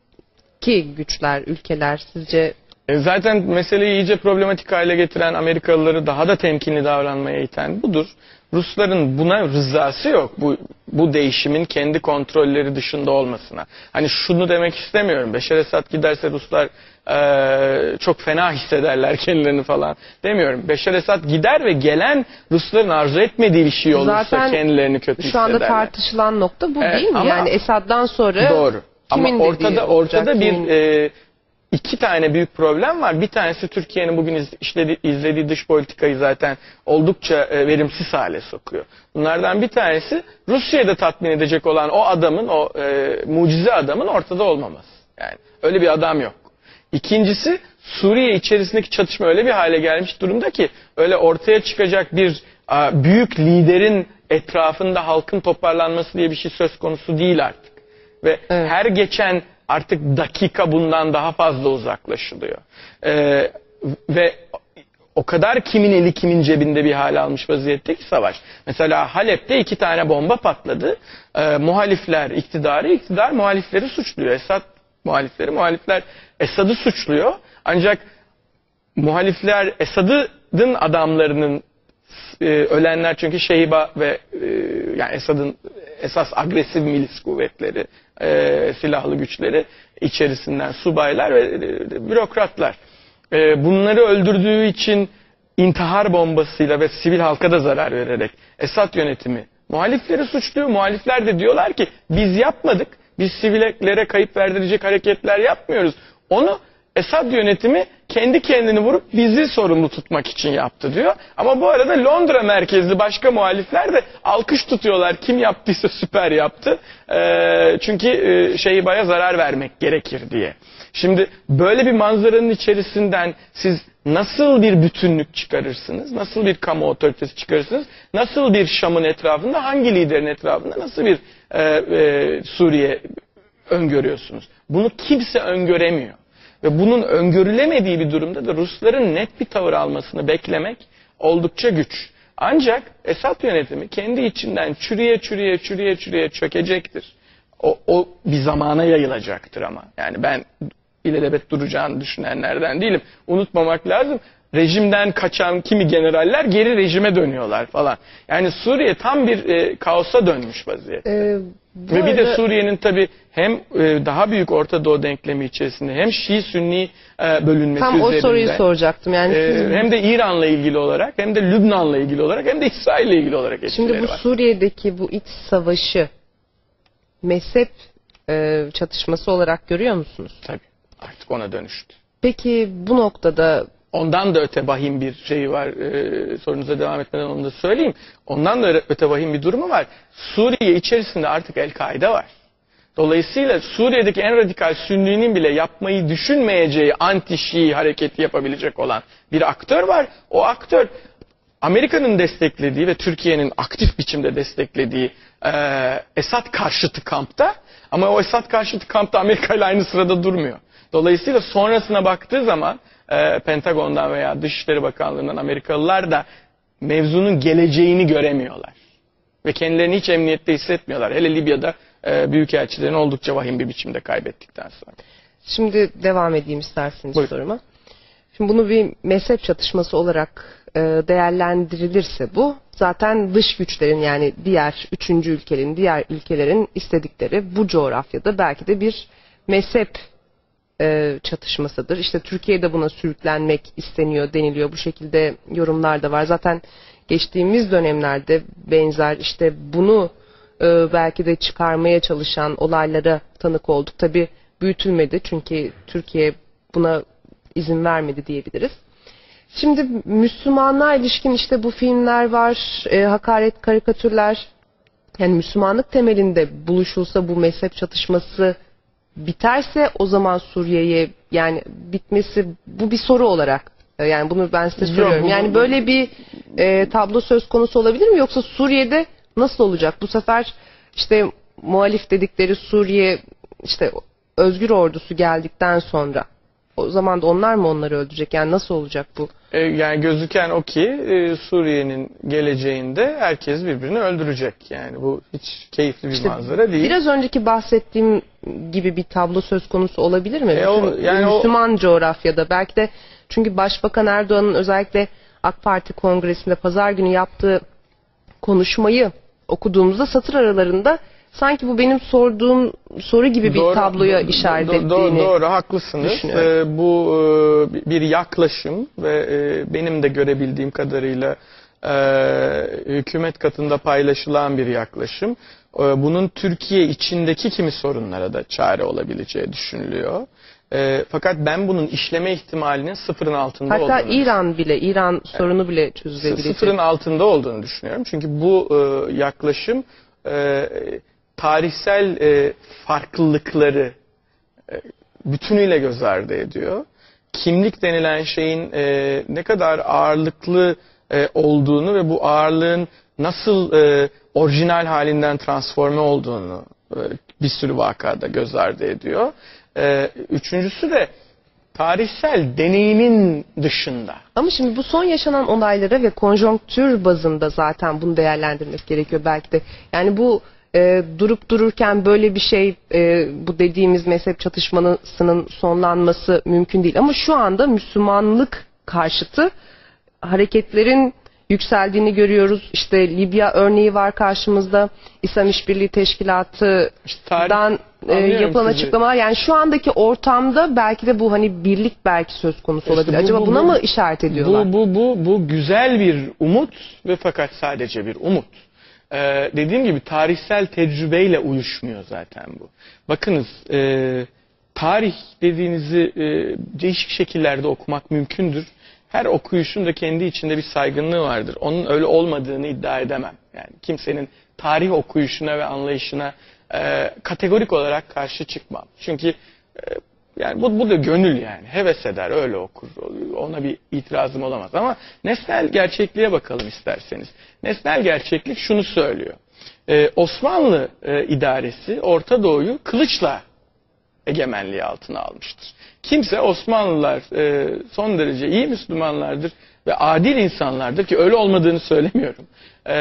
güçler, ülkeler sizce... Zaten meseleyi iyice problematik hale getiren, Amerikalıları daha da temkinli davranmaya iten budur. Rusların buna rızası yok. Bu, bu değişimin kendi kontrolleri dışında olmasına. Hani şunu demek istemiyorum. Beşar Esad giderse Ruslar e, çok fena hissederler kendilerini falan demiyorum. Beşar Esad gider ve gelen Rusların arzu etmediği bir şey olursa zaten kendilerini kötü hissederler. Şu anda tartışılan nokta bu evet, değil mi? Yani Esad'dan sonra doğru. kimin ama ortada ortada bir e, iki tane büyük problem var. Bir tanesi Türkiye'nin bugün iz, işledi, izlediği dış politikayı zaten oldukça e, verimsiz hale sokuyor. Bunlardan bir tanesi Rusya'yı da tatmin edecek olan o adamın, o e, mucize adamın ortada olmaması. Yani öyle bir adam yok. İkincisi, Suriye içerisindeki çatışma öyle bir hale gelmiş durumda ki öyle ortaya çıkacak bir a, büyük liderin etrafında halkın toparlanması diye bir şey söz konusu değil artık. Ve evet. her geçen artık dakika bundan daha fazla uzaklaşılıyor. Ee, ve o kadar kimin eli kimin cebinde bir hal almış vaziyette ki savaş. Mesela Halep'te iki tane bomba patladı. Ee, muhalifler iktidarı, iktidar muhalifleri suçluyor. Esad muhalifleri, muhalifler Esad'ı suçluyor. Ancak muhalifler Esad'ın adamlarının e, ölenler çünkü Şeyba ve e, yani Esad'ın esas agresif milis kuvvetleri, e, silahlı güçleri içerisinden subaylar ve e, bürokratlar. E, bunları öldürdüğü için intihar bombasıyla ve sivil halka da zarar vererek Esad yönetimi muhalifleri suçluyor. Muhalifler de diyorlar ki biz yapmadık. Biz sivillere kayıp verdirecek hareketler yapmıyoruz. Onu Esad yönetimi kendi kendini vurup bizi sorumlu tutmak için yaptı diyor. Ama bu arada Londra merkezli başka muhalifler de alkış tutuyorlar. Kim yaptıysa süper yaptı. E, çünkü e, Şeyba'ya zarar vermek gerekir diye. Şimdi böyle bir manzaranın içerisinden siz nasıl bir bütünlük çıkarırsınız? Nasıl bir kamu otoritesi çıkarırsınız? Nasıl bir Şam'ın etrafında, hangi liderin etrafında nasıl bir e, e, Suriye öngörüyorsunuz? Bunu kimse öngöremiyor. Ve bunun öngörülemediği bir durumda da Rusların net bir tavır almasını beklemek oldukça güç. Ancak Esad yönetimi kendi içinden çürüye çürüye çürüye çürüye çökecektir. O, o bir zamana yayılacaktır ama. Yani ben ilelebet duracağını düşünenlerden değilim. Unutmamak lazım. Rejimden kaçan kimi generaller geri rejime dönüyorlar falan. Yani Suriye tam bir e, kaosa dönmüş vaziyette. Ee, Ve bir de Suriye'nin tabii hem e, daha büyük Orta Doğu denklemi içerisinde hem Şii-Sünni e, bölünmesi tam üzerinde. Tam o soruyu soracaktım. Yani e, siz... Hem de İran'la ilgili olarak hem de Lübnan'la ilgili olarak hem de İsrail'le ilgili olarak etkileri Şimdi bu var. Suriye'deki bu iç savaşı mezhep e, çatışması olarak görüyor musunuz? Tabii. Artık ona dönüştü. Peki bu noktada ondan da öte vahim bir şey var. Ee, sorunuza devam etmeden onu da söyleyeyim. Ondan da öte vahim bir durumu var. Suriye içerisinde artık El-Kaide var. Dolayısıyla Suriye'deki en radikal Sünni'nin bile yapmayı düşünmeyeceği anti-Şii hareketi yapabilecek olan bir aktör var. O aktör Amerika'nın desteklediği ve Türkiye'nin aktif biçimde desteklediği e, Esad karşıtı kampta. Ama o Esad karşıtı kampta Amerika ile aynı sırada durmuyor. Dolayısıyla sonrasına baktığı zaman e, Pentagon'dan veya Dışişleri Bakanlığı'ndan Amerikalılar da mevzunun geleceğini göremiyorlar. Ve kendilerini hiç emniyette hissetmiyorlar. Hele Libya'da e, büyükelçilerini oldukça vahim bir biçimde kaybettikten sonra. Şimdi devam edeyim isterseniz Buyurun. soruma. Şimdi bunu bir mezhep çatışması olarak e, değerlendirilirse bu zaten dış güçlerin yani diğer üçüncü ülkenin, diğer ülkelerin istedikleri bu coğrafyada belki de bir mezhep e, çatışmasıdır. İşte Türkiye'de buna sürüklenmek isteniyor deniliyor. Bu şekilde yorumlar da var. Zaten geçtiğimiz dönemlerde benzer işte bunu e, belki de çıkarmaya çalışan olaylara tanık olduk. Tabii büyütülmedi çünkü Türkiye buna izin vermedi diyebiliriz. Şimdi Müslümanlığa ilişkin işte bu filmler var, e, hakaret karikatürler. Yani Müslümanlık temelinde buluşulsa bu mezhep çatışması biterse o zaman Suriye'ye yani bitmesi bu bir soru olarak e, yani bunu ben size soruyorum. Yani böyle bir e, tablo söz konusu olabilir mi yoksa Suriye'de nasıl olacak? Bu sefer işte muhalif dedikleri Suriye işte özgür ordusu geldikten sonra o zaman da onlar mı onları öldürecek? Yani nasıl olacak bu? E, yani gözüken o ki e, Suriye'nin geleceğinde herkes birbirini öldürecek. Yani bu hiç keyifli bir işte manzara değil. Biraz önceki bahsettiğim gibi bir tablo söz konusu olabilir mi? E, o, yani Müslüman o... coğrafyada belki de çünkü Başbakan Erdoğan'ın özellikle AK Parti kongresinde pazar günü yaptığı konuşmayı okuduğumuzda satır aralarında sanki bu benim sorduğum soru gibi bir doğru, tabloya do, işaret do, ettiğini Doğru, doğru haklısınız. Ee, bu e, bir yaklaşım ve e, benim de görebildiğim kadarıyla e, hükümet katında paylaşılan bir yaklaşım. E, bunun Türkiye içindeki kimi sorunlara da çare olabileceği düşünülüyor. E, fakat ben bunun işleme ihtimalinin sıfırın altında Hatta olduğunu Hatta İran bile, İran sorunu bile çözülebilecek. Sıfırın altında olduğunu düşünüyorum. Çünkü bu e, yaklaşım e, tarihsel e, farklılıkları e, bütünüyle göz ardı ediyor. Kimlik denilen şeyin e, ne kadar ağırlıklı e, olduğunu ve bu ağırlığın nasıl e, orijinal halinden transforme olduğunu e, bir sürü vakada göz ardı ediyor. E, üçüncüsü de tarihsel deneyimin dışında. Ama şimdi bu son yaşanan olaylara ve konjonktür bazında zaten bunu değerlendirmek gerekiyor belki de. Yani bu e, durup dururken böyle bir şey, e, bu dediğimiz mezhep çatışmasının sonlanması mümkün değil. Ama şu anda Müslümanlık karşıtı hareketlerin yükseldiğini görüyoruz. İşte Libya örneği var karşımızda. İslam İşbirliği Teşkilatı'dan e, yapılan sizi. açıklamalar. Yani şu andaki ortamda belki de bu hani birlik belki söz konusu işte olabilir. Bu, Acaba bu, buna bu, mı işaret ediyorlar? Bu, bu, bu, bu güzel bir umut ve fakat sadece bir umut. Ee, dediğim gibi tarihsel tecrübeyle uyuşmuyor zaten bu. Bakınız e, tarih dediğinizi e, değişik şekillerde okumak mümkündür. Her okuyuşun da kendi içinde bir saygınlığı vardır. Onun öyle olmadığını iddia edemem. Yani kimsenin tarih okuyuşuna ve anlayışına e, kategorik olarak karşı çıkmam. Çünkü e, yani bu, bu da gönül yani. Heves eder, öyle okur. Ona bir itirazım olamaz. Ama nesnel gerçekliğe bakalım isterseniz. Nesnel gerçeklik şunu söylüyor. E, Osmanlı e, idaresi Orta Doğu'yu kılıçla egemenliği altına almıştır. Kimse Osmanlılar e, son derece iyi Müslümanlardır ve adil insanlardır ki öyle olmadığını söylemiyorum e,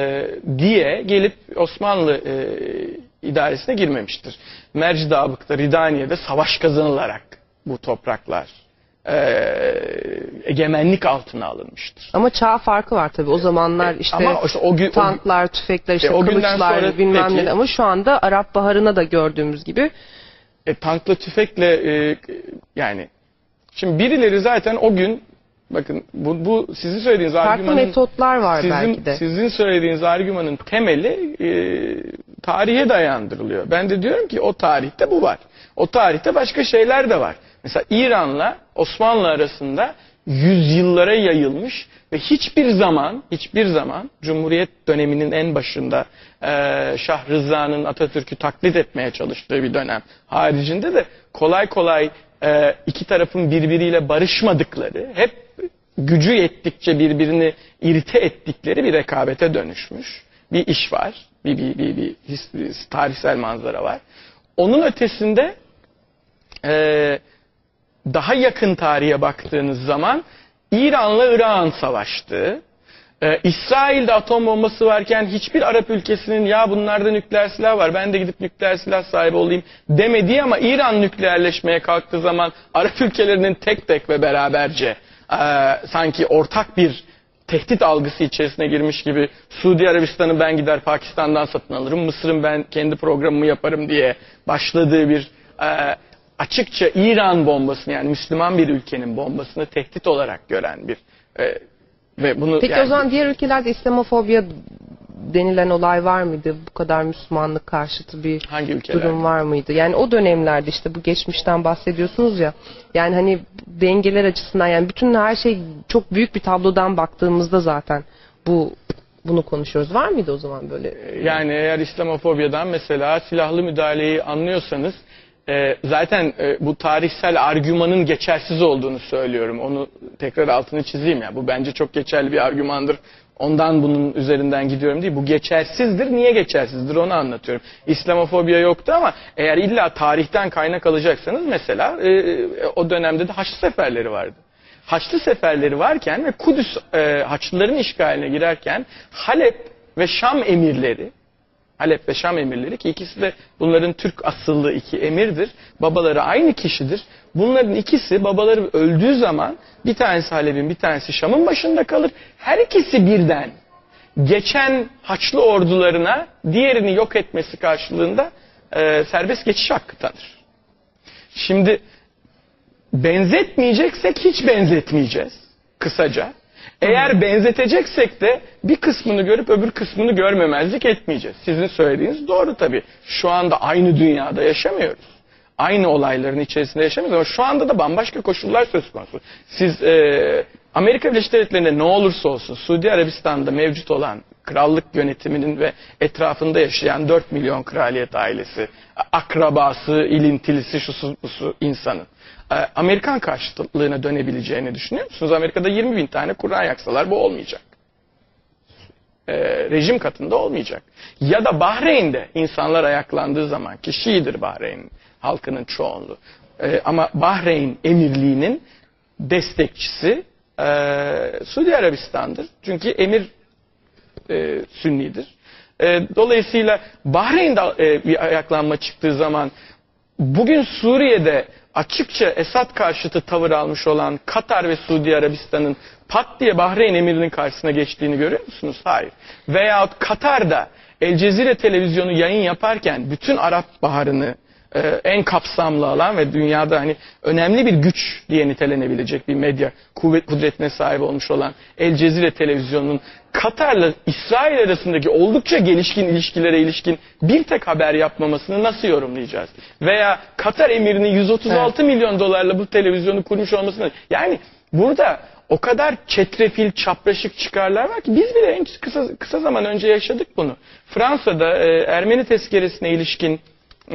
diye gelip Osmanlı e, idaresine girmemiştir. Mercidabık'ta, Ridaniye'de savaş kazanılarak bu topraklar e, egemenlik altına alınmıştır. Ama çağ farkı var tabii. O zamanlar işte, ama işte o gün, tanklar, tüfekler, işte e, o kılıçlar, sonra, bilmem ne. Ama şu anda Arap Baharı'na da gördüğümüz gibi E, tankla tüfekle e, yani şimdi birileri zaten o gün bakın bu, bu sizin söylediğiniz farklı argümanın metotlar var sizin, belki de. Sizin söylediğiniz argümanın temeli e, tarihe dayandırılıyor. Ben de diyorum ki o tarihte bu var. O tarihte başka şeyler de var. Mesela İran'la Osmanlı arasında yüzyıllara yayılmış ve hiçbir zaman hiçbir zaman Cumhuriyet döneminin en başında e, Şah Rıza'nın Atatürk'ü taklit etmeye çalıştığı bir dönem haricinde de kolay kolay e, iki tarafın birbiriyle barışmadıkları, hep gücü yettikçe birbirini irite ettikleri bir rekabete dönüşmüş bir iş var. Bir, bir, bir, bir, bir, bir tarihsel manzara var. Onun ötesinde e, daha yakın tarihe baktığınız zaman İran'la Irak'ın savaştığı, e, İsrail'de atom bombası varken hiçbir Arap ülkesinin ya bunlarda nükleer silah var ben de gidip nükleer silah sahibi olayım demediği ama İran nükleerleşmeye kalktığı zaman Arap ülkelerinin tek tek ve beraberce e, sanki ortak bir tehdit algısı içerisine girmiş gibi Suudi Arabistan'ı ben gider Pakistan'dan satın alırım, Mısır'ın ben kendi programımı yaparım diye başladığı bir e, açıkça İran bombasını yani Müslüman bir ülkenin bombasını tehdit olarak gören bir e, ve bunu Peki yani, o zaman diğer ülkelerde İslamofobya denilen olay var mıydı? Bu kadar Müslümanlık karşıtı bir durum var mıydı? Yani o dönemlerde işte bu geçmişten bahsediyorsunuz ya. Yani hani dengeler açısından yani bütün her şey çok büyük bir tablodan baktığımızda zaten bu bunu konuşuyoruz. Var mıydı o zaman böyle? Yani eğer İslamofobyadan mesela silahlı müdahaleyi anlıyorsanız e, zaten e, bu tarihsel argümanın geçersiz olduğunu söylüyorum. Onu tekrar altını çizeyim ya. Bu bence çok geçerli bir argümandır. Ondan bunun üzerinden gidiyorum değil. Bu geçersizdir. Niye geçersizdir onu anlatıyorum. İslamofobya yoktu ama eğer illa tarihten kaynak alacaksanız mesela e, o dönemde de Haçlı seferleri vardı. Haçlı seferleri varken ve Kudüs e, Haçlıların işgaline girerken Halep ve Şam emirleri Halep ve Şam emirleri ki ikisi de bunların Türk asıllı iki emirdir. Babaları aynı kişidir. Bunların ikisi babaları öldüğü zaman bir tanesi Halep'in bir tanesi Şam'ın başında kalır. Her ikisi birden geçen Haçlı ordularına diğerini yok etmesi karşılığında e, serbest geçiş hakkı tanır. Şimdi benzetmeyeceksek hiç benzetmeyeceğiz kısaca. Eğer benzeteceksek de bir kısmını görüp öbür kısmını görmemezlik etmeyeceğiz. Sizin söylediğiniz doğru tabii. Şu anda aynı dünyada yaşamıyoruz. aynı olayların içerisinde yaşamıyoruz ama şu anda da bambaşka koşullar söz konusu. Siz e, Amerika Birleşik Devletleri'nde ne olursa olsun Suudi Arabistan'da mevcut olan krallık yönetiminin ve etrafında yaşayan dört milyon kraliyet ailesi, akrabası, ilintilisi, şusu busu insanın e, Amerikan karşıtlığına dönebileceğini düşünüyor musunuz? Amerika'da yirmi bin tane Kur'an yaksalar bu olmayacak. E, rejim katında olmayacak. Ya da Bahreyn'de insanlar ayaklandığı zaman, ki Şii'dir Bahreyn halkının çoğunluğu, e, ama Bahreyn emirliğinin destekçisi e, Suudi Arabistan'dır. Çünkü emir e, Sünnidir. E, dolayısıyla Bahreyn'de e, bir ayaklanma çıktığı zaman bugün Suriye'de açıkça Esad karşıtı tavır almış olan Katar ve Suudi Arabistan'ın pat diye Bahreyn emirinin karşısına geçtiğini görüyor musunuz? Hayır. Veyahut Katar'da El Cezire televizyonu yayın yaparken bütün Arap Baharı'nı e, en kapsamlı alan ve dünyada hani önemli bir güç diye nitelenebilecek bir medya kuvvet kudretine sahip olmuş olan El Cezire televizyonunun Katar'la İsrail arasındaki oldukça gelişkin ilişkilere ilişkin bir tek haber yapmamasını nasıl yorumlayacağız? Veya Katar emirinin yüz otuz altı evet. milyon dolarla bu televizyonu kurmuş olmasını, yani burada o kadar çetrefil, çapraşık çıkarlar var ki biz bile en kısa, kısa zaman önce yaşadık bunu. Fransa'da e, Ermeni tezkeresine ilişkin e,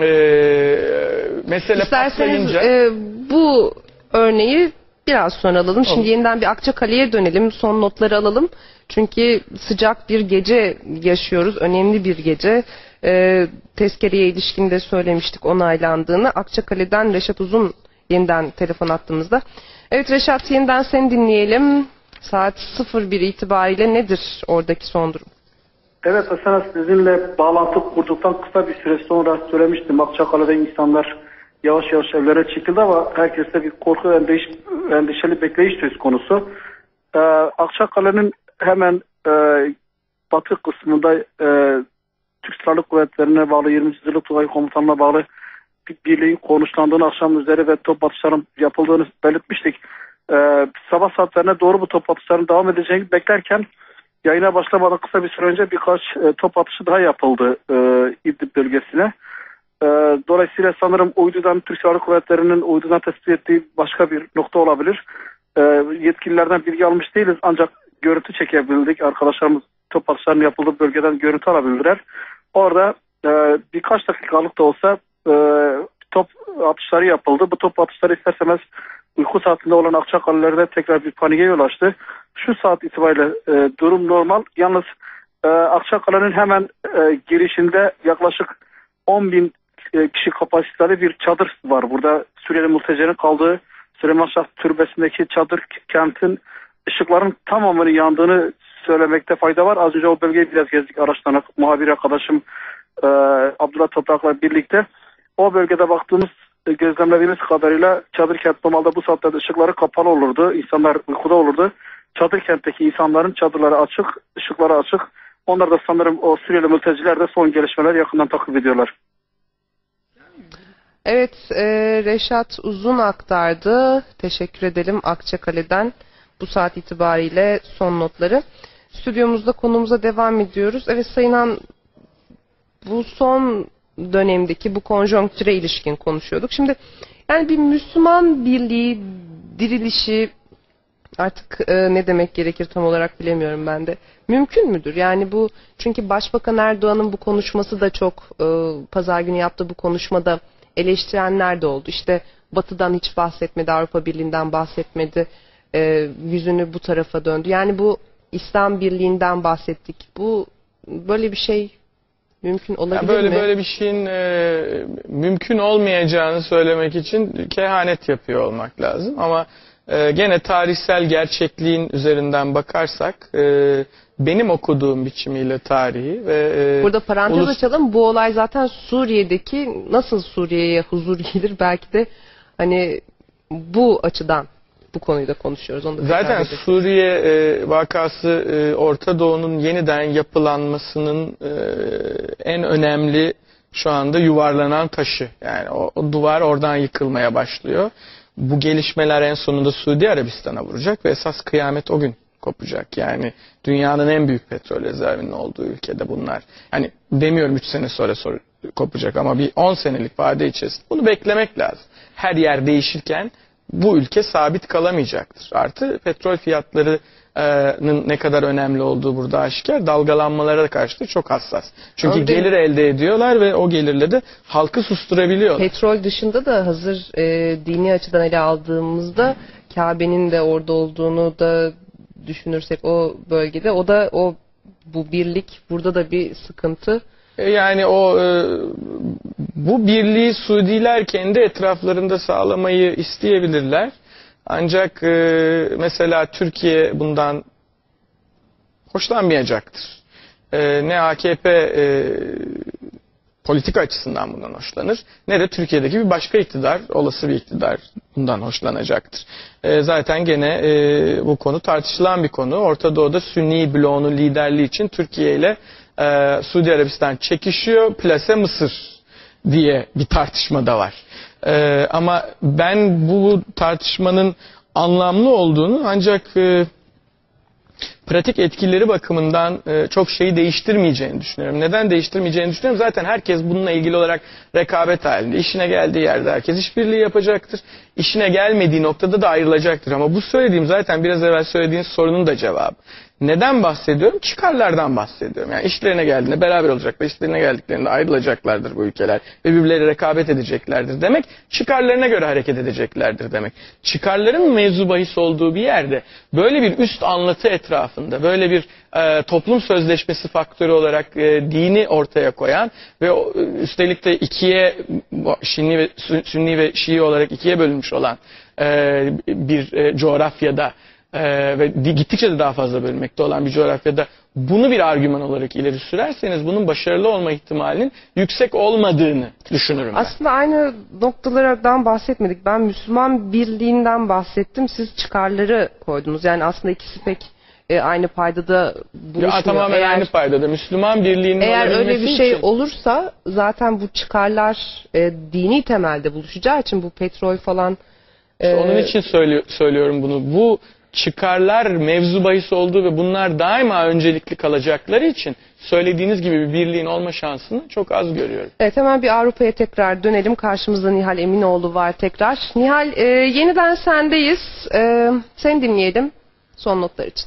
mesele İsterseniz patlayınca... e, bu örneği biraz sonra alalım. Şimdi Olur. yeniden bir Akçakale'ye dönelim. Son notları alalım. Çünkü sıcak bir gece yaşıyoruz. Önemli bir gece. E, tezkereye ilişkin de söylemiştik onaylandığını. Akçakale'den Reşat Uzun yeniden telefon attığımızda. Evet Reşat, yeniden seni dinleyelim. Saat sıfır bir itibariyle nedir oradaki son durum? Evet Hasan, sizinle bağlantı kurduktan kısa bir süre sonra söylemiştim. Akçakale'de insanlar yavaş yavaş evlere çekildi ama herkeste bir korku ve endeş, endişeli bekleyiş söz konusu. Ee, Akçakale'nin hemen e, batı kısmında e, Türk Silahlı Kuvvetleri'ne bağlı yirminci Zırhlı Tugay Komutanı'na bağlı bir birliğin konuşlandığını, akşam üzeri ve top atışların yapıldığını belirtmiştik. Ee, sabah saatlerine doğru bu top atışların devam edeceğini beklerken yayına başlamadan kısa bir süre önce birkaç e, top atışı daha yapıldı e, İdlib bölgesine. E, dolayısıyla sanırım uydudan, Türk Silahlı Kuvvetleri'nin uydudan tespit ettiği başka bir nokta olabilir. E, yetkililerden bilgi almış değiliz ancak görüntü çekebildik. Arkadaşlarımız top atışlarının yapıldığı bölgeden görüntü alabildiler. Orada e, birkaç dakikalık da olsa e, top atışları yapıldı. Bu top atışları isterseniz uyku saatinde olan Akçakale'lerde tekrar bir panike yol açtı. Şu saat itibariyle e, durum normal. Yalnız e, Akçakale'nin hemen e, girişinde yaklaşık on bin e, kişi kapasiteli bir çadır var. Burada Suriyeli mültecilerin kaldığı Süleyman Şah Türbesi'ndeki çadır kentin ışıkların tamamını yandığını söylemekte fayda var. Az önce o bölgeyi biraz gezdik araçtan, muhabir arkadaşım e, Abdullah Toprak'la birlikte. O bölgede baktığımız, gözlemlediğimiz kadarıyla çadır kent normalde bu saatlerde ışıkları kapalı olurdu. İnsanlar uykuda olurdu. Çadır kentteki insanların çadırları açık, ışıkları açık. Onlar da sanırım o Suriyeli mülteciler de son gelişmeler yakından takip ediyorlar. Evet, e, Reşat Uzun aktardı. Teşekkür edelim Akçakale'den bu saat itibariyle son notları. Stüdyomuzda konumuza devam ediyoruz. Evet Sayın Han, bu son dönemdeki bu konjonktüre ilişkin konuşuyorduk. Şimdi yani bir Müslüman birliği, dirilişi, artık e, ne demek gerekir tam olarak bilemiyorum ben de. Mümkün müdür? Yani bu, çünkü Başbakan Erdoğan'ın bu konuşması da çok e, pazar günü yaptığı bu konuşmada eleştirenler de oldu. İşte Batı'dan hiç bahsetmedi, Avrupa Birliği'nden bahsetmedi, e, yüzünü bu tarafa döndü. Yani bu İslam Birliği'nden bahsettik. Bu böyle bir şey mümkün olabilir ya böyle, mi? Böyle bir şeyin e, mümkün olmayacağını söylemek için kehanet yapıyor olmak lazım. Ama e, gene tarihsel gerçekliğin üzerinden bakarsak e, benim okuduğum biçimiyle tarihi ve... E, Burada parantez ulus... açalım. Bu olay zaten Suriye'deki, nasıl Suriye'ye huzur gelir belki de hani bu açıdan bu konuyu da konuşuyoruz. Onu da zaten Suriye e, vakası e, Orta Doğu'nun yeniden yapılanmasının e, en önemli şu anda yuvarlanan taşı. Yani o, o duvar oradan yıkılmaya başlıyor. Bu gelişmeler en sonunda Suudi Arabistan'a vuracak ve esas kıyamet o gün kopacak. Yani dünyanın en büyük petrol rezervinin olduğu ülkede bunlar. Yani demiyorum üç sene sonra, sonra kopacak ama bir on senelik vade içerisinde bunu beklemek lazım. Her yer değişirken bu ülke sabit kalamayacaktır. Artı petrol fiyatlarının ne kadar önemli olduğu burada aşikar. Dalgalanmalara karşı da çok hassas. Çünkü Ama gelir elde ediyorlar ve o gelirle de halkı susturabiliyorlar. Petrol dışında da hazır e, dini açıdan ele aldığımızda Kabe'nin de orada olduğunu da düşünürsek o bölgede, o da o bu birlik burada da bir sıkıntı. Yani o e, bu birliği Suudiler kendi etraflarında sağlamayı isteyebilirler. Ancak e, mesela Türkiye bundan hoşlanmayacaktır. E, ne A K P e, politika açısından bundan hoşlanır, ne de Türkiye'deki bir başka iktidar, olası bir iktidar bundan hoşlanacaktır. E, zaten gene e, bu konu tartışılan bir konu. Orta Doğu'da Sünni bloğunun liderliği için Türkiye ile e, Suudi Arabistan çekişiyor, plase Mısır diye bir tartışma da var. E, ama ben bu tartışmanın anlamlı olduğunu, ancak e, pratik etkileri bakımından e, çok şeyi değiştirmeyeceğini düşünüyorum. Neden değiştirmeyeceğini düşünüyorum? Zaten herkes bununla ilgili olarak rekabet halinde. İşine geldiği yerde herkes işbirliği yapacaktır. İşine gelmediği noktada da ayrılacaktır. Ama bu söylediğim zaten biraz evvel söylediğiniz sorunun da cevabı. Neden bahsediyorum? Çıkarlardan bahsediyorum. Yani işlerine geldiğinde beraber olacaklar, işlerine geldiklerinde ayrılacaklardır bu ülkeler ve birbirleri rekabet edeceklerdir demek. Çıkarlarına göre hareket edeceklerdir demek. Çıkarların mevzu bahis olduğu bir yerde böyle bir üst anlatı etrafında, böyle bir e, toplum sözleşmesi faktörü olarak e, dini ortaya koyan ve o, üstelik de ikiye Şinni ve Sünni ve Şii olarak ikiye bölünmüş olan e, bir e, coğrafyada Ee, ve gittikçe de daha fazla bölünmekte olan bir coğrafyada bunu bir argüman olarak ileri sürerseniz bunun başarılı olma ihtimalinin yüksek olmadığını düşünürüm ben. Aslında aynı noktalardan bahsetmedik. Ben Müslüman birliğinden bahsettim. Siz çıkarları koydunuz. Yani aslında ikisi pek e, aynı paydada buluşmuyor. Ya, tamamen eğer, aynı paydada. Müslüman birliğinin eğer öyle bir şey için... olursa zaten bu çıkarlar e, dini temelde buluşacağı için bu petrol falan... E, Onun için söylüyor, söylüyorum bunu. Bu çıkarlar mevzu bahis olduğu ve bunlar daima öncelikli kalacakları için söylediğiniz gibi bir birliğin olma şansını çok az görüyorum. Evet, hemen bir Avrupa'ya tekrar dönelim. Karşımızda Nihal Eminoğlu var tekrar. Nihal, e, yeniden sendeyiz. E, seni dinleyelim son notlar için.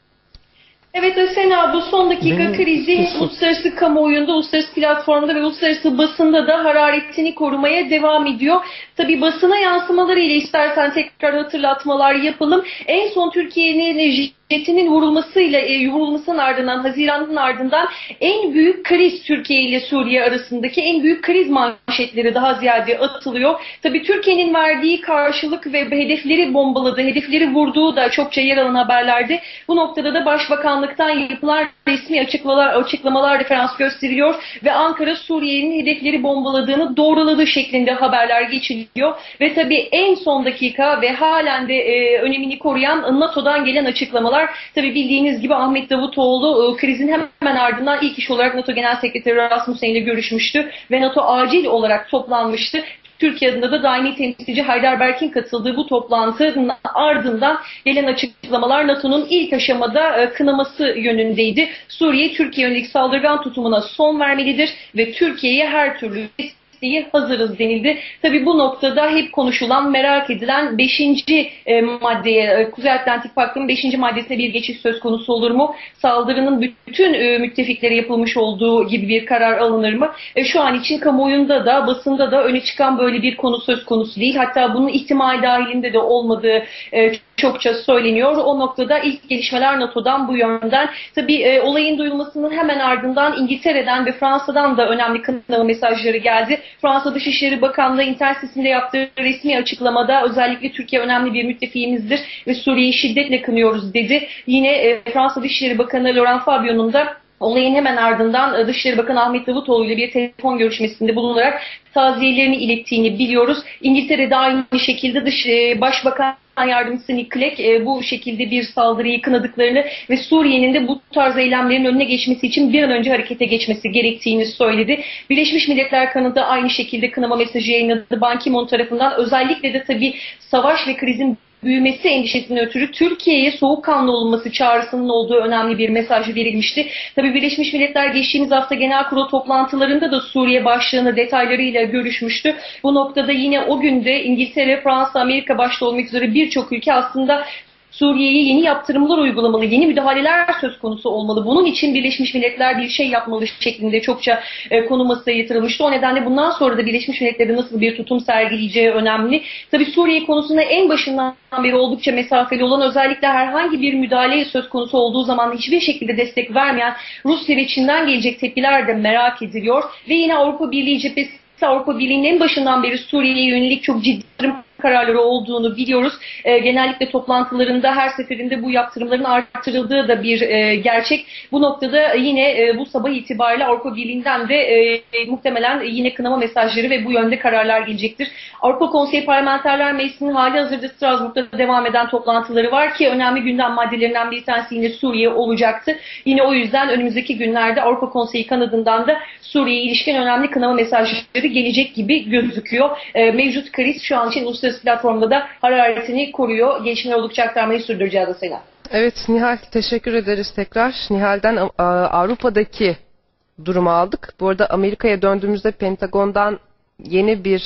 Evet Asena, bu son dakika krizi hem uluslararası kamuoyunda, uluslararası platformda ve uluslararası basında da hararetini korumaya devam ediyor. Tabi basına yansımaları ile istersen tekrar hatırlatmalar yapalım. En son Türkiye'nin jetinin vurulmasıyla, e, vurulmasının ardından, Haziran'ın ardından en büyük kriz Türkiye ile Suriye arasındaki en büyük kriz manşetleri daha ziyade atılıyor. Tabii Türkiye'nin verdiği karşılık ve hedefleri bombaladığı, hedefleri vurduğu da çokça yer alan haberlerde. Bu noktada da Başbakanlıktan yapılan resmi açıklamalar, açıklamalar referans gösteriyor ve Ankara Suriye'nin hedefleri bombaladığını doğruladığı şeklinde haberler geçiliyor. Ve tabii en son dakika ve halen de e, önemini koruyan NATO'dan gelen açıklamalar. Tabii bildiğiniz gibi Ahmet Davutoğlu krizin hemen ardından ilk iş olarak NATO Genel Sekreteri Rasmussen ile görüşmüştü ve NATO acil olarak toplanmıştı. Türkiye adına da daimi temsilci Heidelberg'in katıldığı bu toplantının ardından gelen açıklamalar NATO'nun ilk aşamada kınaması yönündeydi. Suriye, Türkiye yönelik saldırgan tutumuna son vermelidir ve Türkiye'ye her türlü hazırız denildi. Tabii bu noktada hep konuşulan, merak edilen beşinci E, maddeye, Kuzey Atlantik Paktı'nın beşinci maddesine bir geçiş söz konusu olur mu? Saldırının bütün e, müttefiklere yapılmış olduğu gibi bir karar alınır mı? E, şu an için kamuoyunda da, basında da öne çıkan böyle bir konu söz konusu değil. Hatta bunun ihtimal dahilinde de olmadığı e, çokça söyleniyor. O noktada ilk gelişmeler NATO'dan bu yönden. Tabii e, olayın duyulmasının hemen ardından İngiltere'den ve Fransa'dan da önemli kınama mesajları geldi. Fransa Dışişleri Bakanlığı internet sitesinde yaptığı resmi açıklamada özellikle Türkiye önemli bir müttefiğimizdir ve Suriye'yi şiddetle kınıyoruz dedi. Yine e, Fransa Dışişleri Bakanı Laurent Fabius'un da olayın hemen ardından Dışişleri Bakanı Ahmet Davutoğlu ile bir telefon görüşmesinde bulunarak taziyelerini ilettiğini biliyoruz. İngiltere'de aynı şekilde dış Başbakan Yardımcısı Nick Clegg bu şekilde bir saldırıyı kınadıklarını ve Suriye'nin de bu tarz eylemlerin önüne geçmesi için bir an önce harekete geçmesi gerektiğini söyledi. Birleşmiş Milletler kanadı aynı şekilde kınama mesajı yayınladı Ban Ki-moon tarafından. Özellikle de tabii savaş ve krizin büyümesi endişesinden ötürü Türkiye'ye soğukkanlı olunması çağrısının olduğu önemli bir mesaj verilmişti. Tabii Birleşmiş Milletler geçtiğimiz hafta genel kurul toplantılarında da Suriye başlığını detaylarıyla görüşmüştü. Bu noktada yine o günde İngiltere, Fransa, Amerika başta olmak üzere birçok ülke aslında Suriye'ye yeni yaptırımlar uygulamalı, yeni müdahaleler söz konusu olmalı. Bunun için Birleşmiş Milletler bir şey yapmalı şeklinde çokça e, konu masaya yatırılmıştı. O nedenle bundan sonra da Birleşmiş Milletler'in nasıl bir tutum sergileyeceği önemli. Tabii Suriye konusunda en başından beri oldukça mesafeli olan, özellikle herhangi bir müdahale söz konusu olduğu zaman hiçbir şekilde destek vermeyen Rusya ve Çin'den gelecek tepkiler de merak ediliyor. Ve yine Avrupa Birliği cephesi, Avrupa Birliği'nin en başından beri Suriye'ye yönelik çok ciddi kararları olduğunu biliyoruz. E, genellikle toplantılarında her seferinde bu yaptırımların artırıldığı da bir e, gerçek. Bu noktada yine e, bu sabah itibariyle Avrupa Birliği'nden de e, muhtemelen yine kınama mesajları ve bu yönde kararlar gelecektir. Avrupa Konseyi Parlamenterler Meclisi'nin hali hazırda Strasbourg'da devam eden toplantıları var ki önemli gündem maddelerinden bir tanesi yine Suriye olacaktı. Yine o yüzden önümüzdeki günlerde Avrupa Konseyi kanadından da Suriye'ye ilişkin önemli kınama mesajları gelecek gibi gözüküyor. E, mevcut kriz şu an için uluslararası platformda da hararetini koruyor. Gelişmeler oldukça aktarmayı sürdüreceğiz Asena. Evet Nihal, teşekkür ederiz tekrar. Nihal'den Avrupa'daki durumu aldık. Bu arada Amerika'ya döndüğümüzde Pentagon'dan yeni bir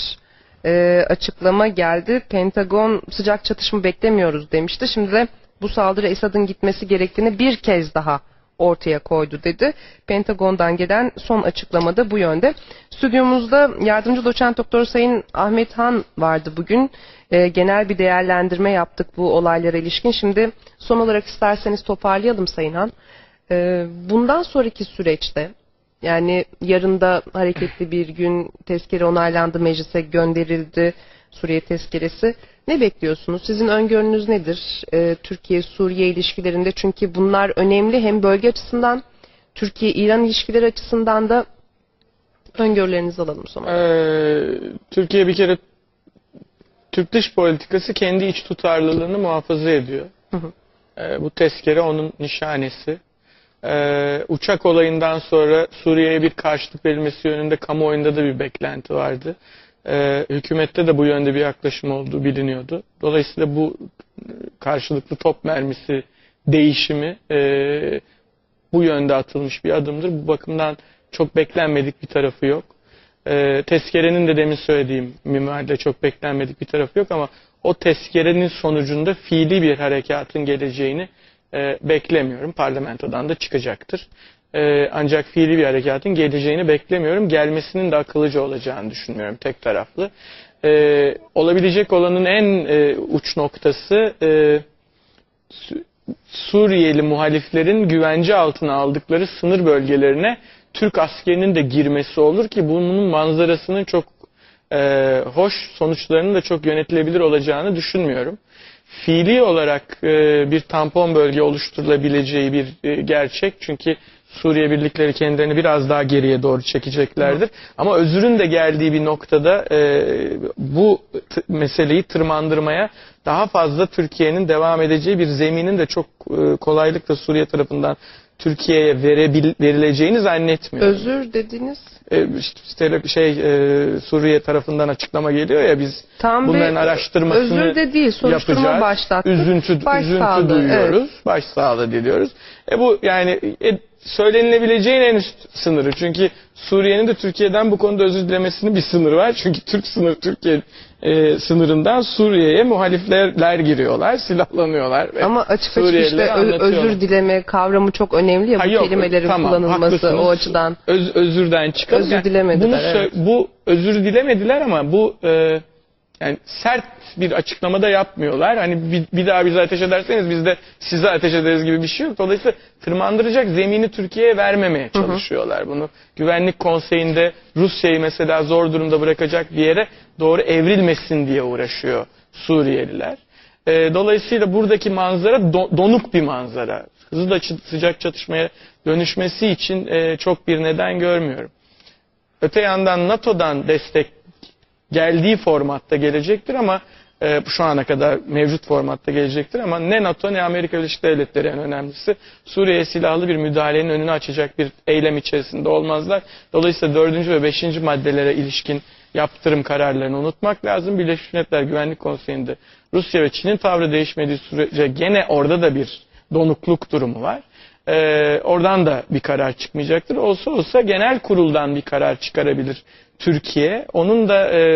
e, açıklama geldi. Pentagon sıcak çatışma beklemiyoruz demişti. Şimdi de bu saldırı Esad'ın gitmesi gerektiğini bir kez daha ortaya koydu dedi. Pentagon'dan gelen son açıklamada bu yönde. Stüdyomuzda yardımcı doçent doktor Sayın Ahmet Han vardı bugün. E, genel bir değerlendirme yaptık bu olaylara ilişkin. Şimdi son olarak isterseniz toparlayalım Sayın Han. E, bundan sonraki süreçte, yani yarın da hareketli bir gün, tezkere onaylandı, meclise gönderildi Suriye tezkeresi. Ne bekliyorsunuz? Sizin öngörünüz nedir ee, Türkiye-Suriye ilişkilerinde? Çünkü bunlar önemli hem bölge açısından, Türkiye-İran ilişkileri açısından da. Öngörülerinizi alalım sonra. Ee, Türkiye bir kere Türk dış politikası kendi iç tutarlılığını muhafaza ediyor. Hı hı. Ee, bu tezkere onun nişanesi. Ee, uçak olayından sonra Suriye'ye bir karşılık verilmesi yönünde kamuoyunda da bir beklenti vardı. Ee, hükümette de bu yönde bir yaklaşım olduğu biliniyordu. Dolayısıyla bu karşılıklı top mermisi değişimi e, bu yönde atılmış bir adımdır. Bu bakımdan çok beklenmedik bir tarafı yok. E, tezkerenin de demin söylediğim minvalde çok beklenmedik bir tarafı yok ama o tezkerenin sonucunda fiili bir harekatın geleceğini e, beklemiyorum. Parlamentodan da çıkacaktır. Ee, ancak fiili bir harekatın geleceğini beklemiyorum. Gelmesinin de akıllıca olacağını düşünmüyorum, tek taraflı. Ee, olabilecek olanın en e, uç noktası e, Suriyeli muhaliflerin güvence altına aldıkları sınır bölgelerine Türk askerinin de girmesi olur ki bunun manzarasının çok e, hoş, sonuçlarının da çok yönetilebilir olacağını düşünmüyorum. Fiili olarak e, bir tampon bölge oluşturulabileceği bir e, gerçek. Çünkü Suriye birlikleri kendilerini biraz daha geriye doğru çekeceklerdir. Hı. Ama özürün de geldiği bir noktada e, bu meseleyi tırmandırmaya daha fazla Türkiye'nin devam edeceği bir zeminin de çok e, kolaylıkla Suriye tarafından Türkiye'ye verileceğini zannetmiyorum. Özür dediniz? E, işte şey e, Suriye tarafından açıklama geliyor ya, biz Tam bunların araştırmasını özür de değil, soruşturma başlattık. Üzüntü, baş üzüntü sağlığı, duyuyoruz. Evet. Başsağlığı diliyoruz. E bu yani e, söylenilebileceğin en üst sınırı. Çünkü Suriye'nin de Türkiye'den bu konuda özür dilemesinin bir sınırı var. Çünkü Türk sınır Türkiye e, sınırından Suriye'ye muhalifler giriyorlar, silahlanıyorlar. Ama açık açık işte özür dileme kavramı çok önemli ya, bu ha, kelimelerin tamam, kullanılması haklısınız. O açıdan. Öz, özürden çıkalım. Özür yani, dilemediler. Bunu, evet. Bu özür dilemediler ama bu e, yani sert bir açıklama da yapmıyorlar. Hani bir, bir daha bizi ateş ederseniz biz de size ateş ederiz gibi bir şey yok. Dolayısıyla tırmandıracak zemini Türkiye'ye vermemeye çalışıyorlar. Hı hı. Bunu Güvenlik Konseyi'nde Rusya'yı mesela zor durumda bırakacak bir yere doğru evrilmesin diye uğraşıyor Suriyeliler. E, dolayısıyla buradaki manzara do, donuk bir manzara. Hızlı sıcak çatışmaya dönüşmesi için e, çok bir neden görmüyorum. Öte yandan NATO'dan destek geldiği formatta gelecektir ama e, şu ana kadar mevcut formatta gelecektir ama ne NATO ne Amerika Birleşik Devletleri en önemlisi Suriye'ye silahlı bir müdahalenin önünü açacak bir eylem içerisinde olmazlar. Dolayısıyla dördüncü ve beşinci maddelere ilişkin yaptırım kararlarını unutmak lazım. Birleşmiş Milletler Güvenlik Konseyi'nde Rusya ve Çin'in tavrı değişmediği sürece gene orada da bir donukluk durumu var. Ee, oradan da bir karar çıkmayacaktır. Olsa olsa genel kuruldan bir karar çıkarabilir Türkiye. Onun da e,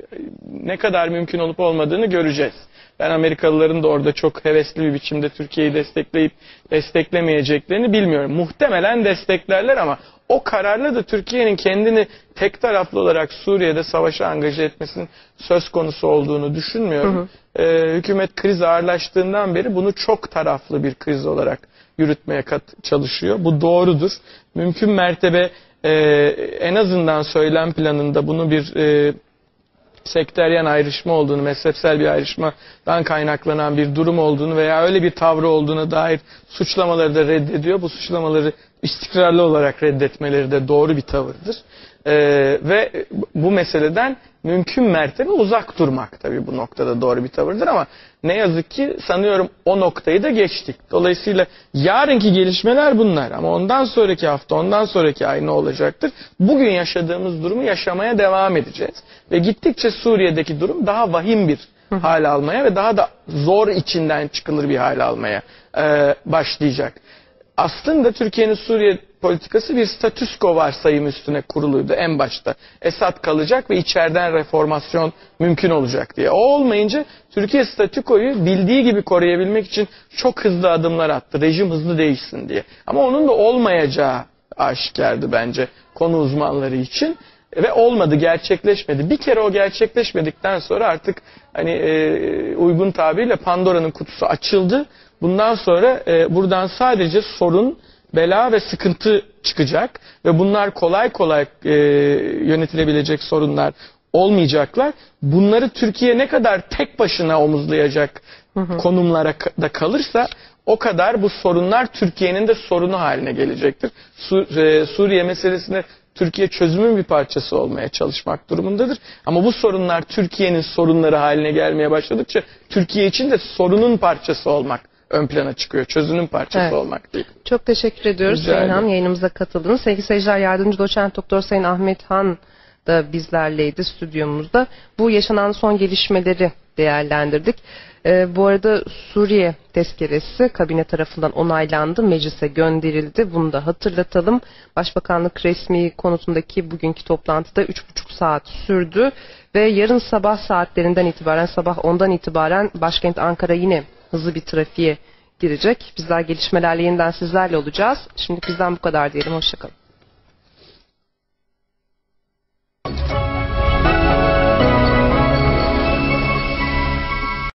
ne kadar mümkün olup olmadığını göreceğiz. Ben Amerikalıların da orada çok hevesli bir biçimde Türkiye'yi destekleyip desteklemeyeceklerini bilmiyorum. Muhtemelen desteklerler ama o kararla da Türkiye'nin kendini tek taraflı olarak Suriye'de savaşa angaje etmesinin söz konusu olduğunu düşünmüyorum. Hı hı. Ee, hükümet kriz ağırlaştığından beri bunu çok taraflı bir kriz olarak yürütmeye çalışıyor. Bu doğrudur. Mümkün mertebe e, en azından söylem planında bunu bir e, sekteryen ayrışma olduğunu, mezhepsel bir ayrışmadan kaynaklanan bir durum olduğunu veya öyle bir tavrı olduğuna dair suçlamaları da reddediyor. Bu suçlamaları istikrarlı olarak reddetmeleri de doğru bir tavırdır. Ee, ve bu meseleden mümkün mertebe uzak durmak tabii bu noktada doğru bir tavırdır ama ne yazık ki sanıyorum o noktayı da geçtik. Dolayısıyla yarınki gelişmeler bunlar ama ondan sonraki hafta, ondan sonraki ay ne olacaktır? Bugün yaşadığımız durumu yaşamaya devam edeceğiz. Ve gittikçe Suriye'deki durum daha vahim bir hal almaya ve daha da zor içinden çıkılır bir hal almaya e, başlayacak. Aslında Türkiye'nin Suriye politikası bir statüsko varsayımı üstüne kuruluydu en başta. Esad kalacak ve içeriden reformasyon mümkün olacak diye. O olmayınca Türkiye statükoyu bildiği gibi koruyabilmek için çok hızlı adımlar attı. Rejim hızlı değişsin diye. Ama onun da olmayacağı aşikardı bence konu uzmanları için. Ve olmadı, gerçekleşmedi. Bir kere o gerçekleşmedikten sonra artık hani e, uygun tabirle Pandora'nın kutusu açıldı. Bundan sonra e, buradan sadece sorun, bela ve sıkıntı çıkacak ve bunlar kolay kolay e, yönetilebilecek sorunlar olmayacaklar. Bunları Türkiye ne kadar tek başına omuzlayacak hı hı. konumlara da kalırsa o kadar bu sorunlar Türkiye'nin de sorunu haline gelecektir. Su, e, Suriye meselesine Türkiye çözümün bir parçası olmaya çalışmak durumundadır. Ama bu sorunlar Türkiye'nin sorunları haline gelmeye başladıkça Türkiye için de sorunun parçası olmak ön plana çıkıyor. Çözümün parçası evet. olmak değil. Çok teşekkür ediyoruz Sayın Han, yayınımıza katıldınız. Sevgili seyirciler, yardımcı doçent doktor Sayın Ahmet Han da bizlerleydi stüdyomuzda. Bu yaşanan son gelişmeleri değerlendirdik. Ee, bu arada Suriye tezkeresi kabine tarafından onaylandı, meclise gönderildi. Bunu da hatırlatalım. Başbakanlık resmi konutundaki bugünkü toplantıda üç buçuk saat sürdü ve yarın sabah saatlerinden itibaren, sabah ondan itibaren başkent Ankara yine hızlı bir trafiğe girecek. Bizler gelişmelerle yeniden sizlerle olacağız. Şimdi bizden bu kadar diyelim. Hoşçakalın.